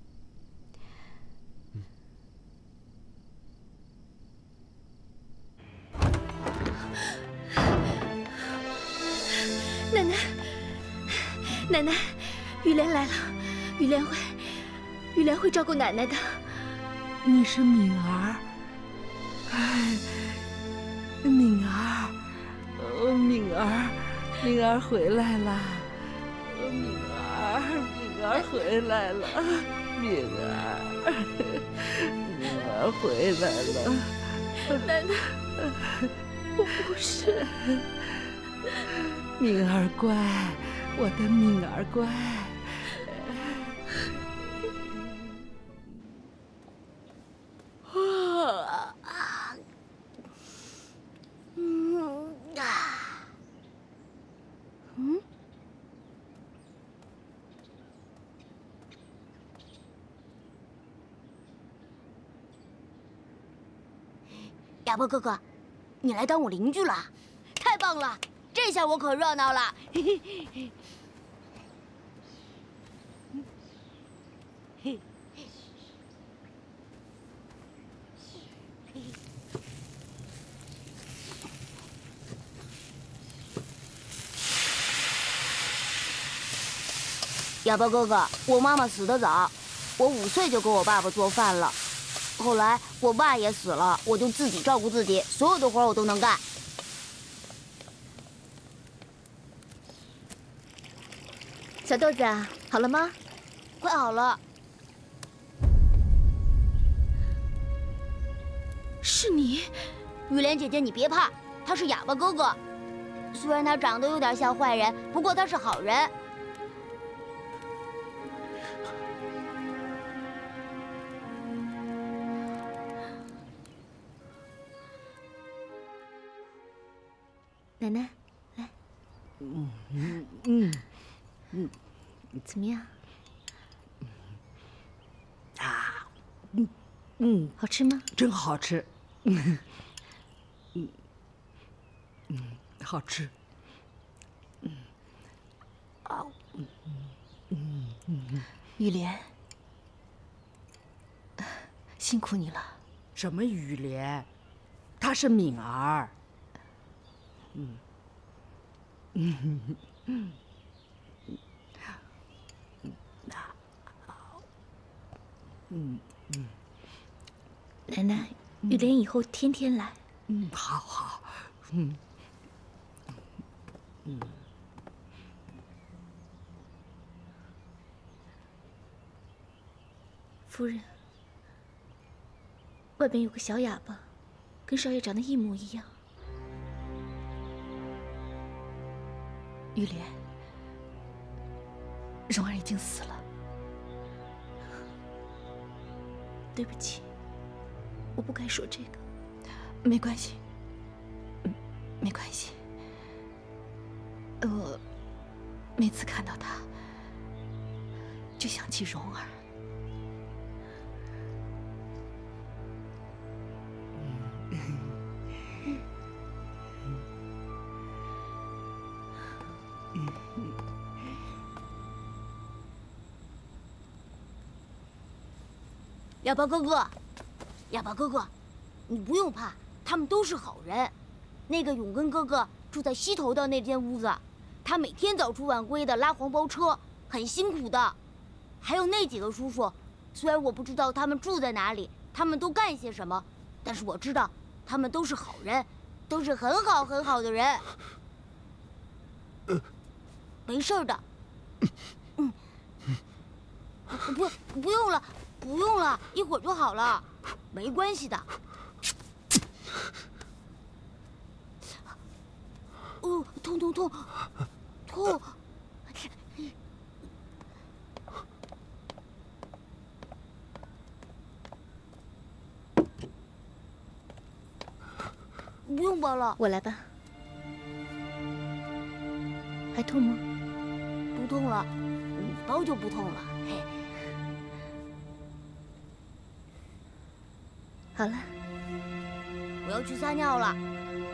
Speaker 10: 奶奶，奶奶，雨莲来了，雨莲会，雨莲会照顾奶奶的。
Speaker 3: 你是敏儿，哎，敏儿，哦，敏儿，敏儿回来了，敏儿，敏儿回来了，敏儿，敏儿回来了。
Speaker 10: 奶奶，我不是。
Speaker 3: 敏儿乖，我的敏儿乖。
Speaker 10: 嗯啊，嗯，
Speaker 2: 哑巴哥哥，你来当我邻居了，太棒了！这下我可热闹了。嘿嘿嘿嘿。哑巴哥哥，我妈妈死得早，我五岁就给我爸爸做饭了。后来我爸也死了，我就自己照顾自己，所有的活我都能干。
Speaker 10: 小豆子，好了吗？
Speaker 2: 快好了。
Speaker 10: 是你，
Speaker 2: 雨莲姐姐，你别怕，他是哑巴哥哥。虽然他长得有点像坏人，不过他是好人。
Speaker 10: 奶奶，来。
Speaker 3: 嗯嗯嗯嗯，
Speaker 10: 怎么样？
Speaker 3: 啊，嗯嗯，
Speaker 10: 好吃吗？
Speaker 3: 真好吃。嗯嗯嗯，好吃。嗯，啊嗯嗯嗯，
Speaker 10: 玉莲，辛苦你了。
Speaker 3: 什么玉莲？她是敏儿。嗯嗯嗯嗯，那好。嗯嗯，
Speaker 2: 奶奶，玉莲以后天天来。
Speaker 3: 嗯，好好。嗯嗯。
Speaker 2: 夫人，外边有个小哑巴，跟少爷长得一模一样。
Speaker 10: 玉莲，蓉儿已经死了。
Speaker 2: 对不起，我不该说这个。
Speaker 10: 没关系，嗯，没关系。我每次看到她，就想起蓉儿。
Speaker 12: 哑巴哥哥，哑巴哥哥，你不用怕，他们都是好人。那个永根哥哥住在西头的那间屋子，他每天早出晚归的拉黄包车，很辛苦的。还有那几个叔叔，虽然我不知道他们住在哪里，他们都干些什么，但是我知道他们都是好人，都是很好很好的人。没事的。嗯，不，不用了。不用了，一会儿就好了，没关系的。哦，痛痛痛，痛！不用包了，
Speaker 2: 我来吧。还痛吗？
Speaker 12: 不痛了，你包就不痛了。嘿。
Speaker 2: 好了，
Speaker 12: 我要去撒尿了。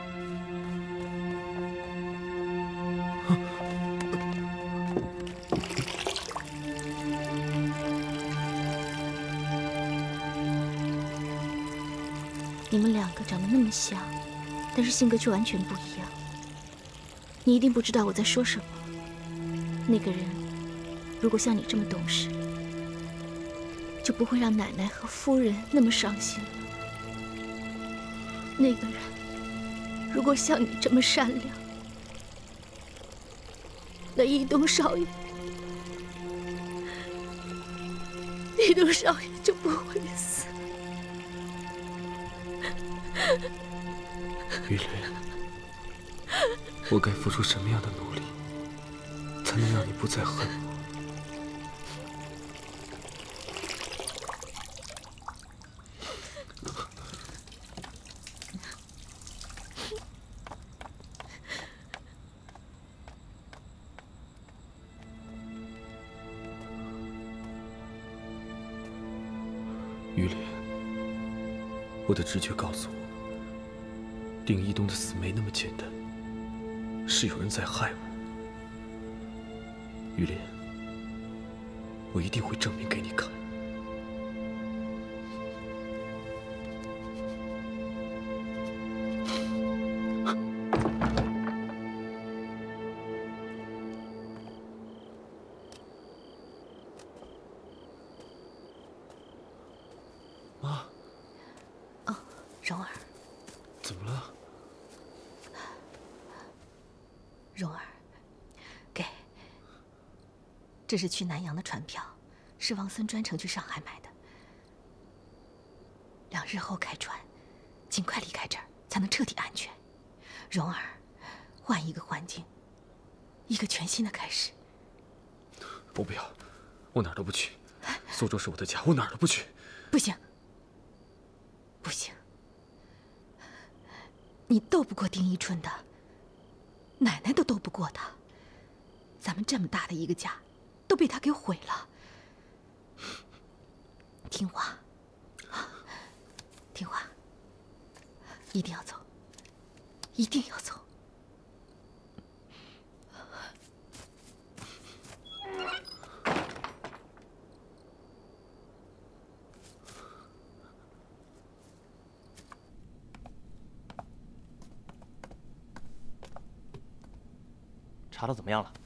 Speaker 2: 你们两个长得那么像，但是性格却完全不一样。你一定不知道我在说什么。那个人，如果像你这么懂事，就不会让奶奶和夫人那么伤心了。那个人，如果像你这么善良，那义东少爷，义东少爷就不会死。
Speaker 1: 玉莲，我该付出什么样的努力，才能让你不再恨我？玉莲，我的直觉告诉我，丁一东的死没那么简单，是有人在害我。玉莲，我一定会证明给你看。妈。
Speaker 10: 哦，蓉儿。
Speaker 1: 怎么了？
Speaker 10: 蓉儿，给。这是去南阳的船票，是王孙专程去上海买的。两日后开船，尽快离开这儿，才能彻底安全。蓉儿，换一个环境，一个全新的开始。
Speaker 1: 我不要，我哪儿都不去。苏州是我的家，我哪儿都不去。
Speaker 10: 不行，不行，你斗不过丁一春的，奶奶都斗不过他。咱们这么大的一个家，都被他给毁了。听话，听话，一定要走，一定要走。
Speaker 4: 查到怎么样了？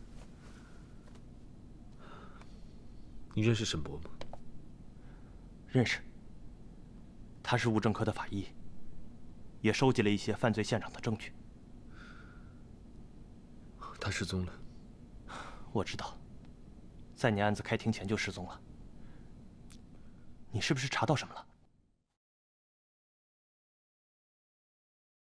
Speaker 1: 你认识沈博吗？
Speaker 4: 认识。他是物证科的法医，也收集了一些犯罪现场的证据。
Speaker 1: 他失踪了。
Speaker 4: 我知道，在你案子开庭前就失踪了。你是不是查到什么了？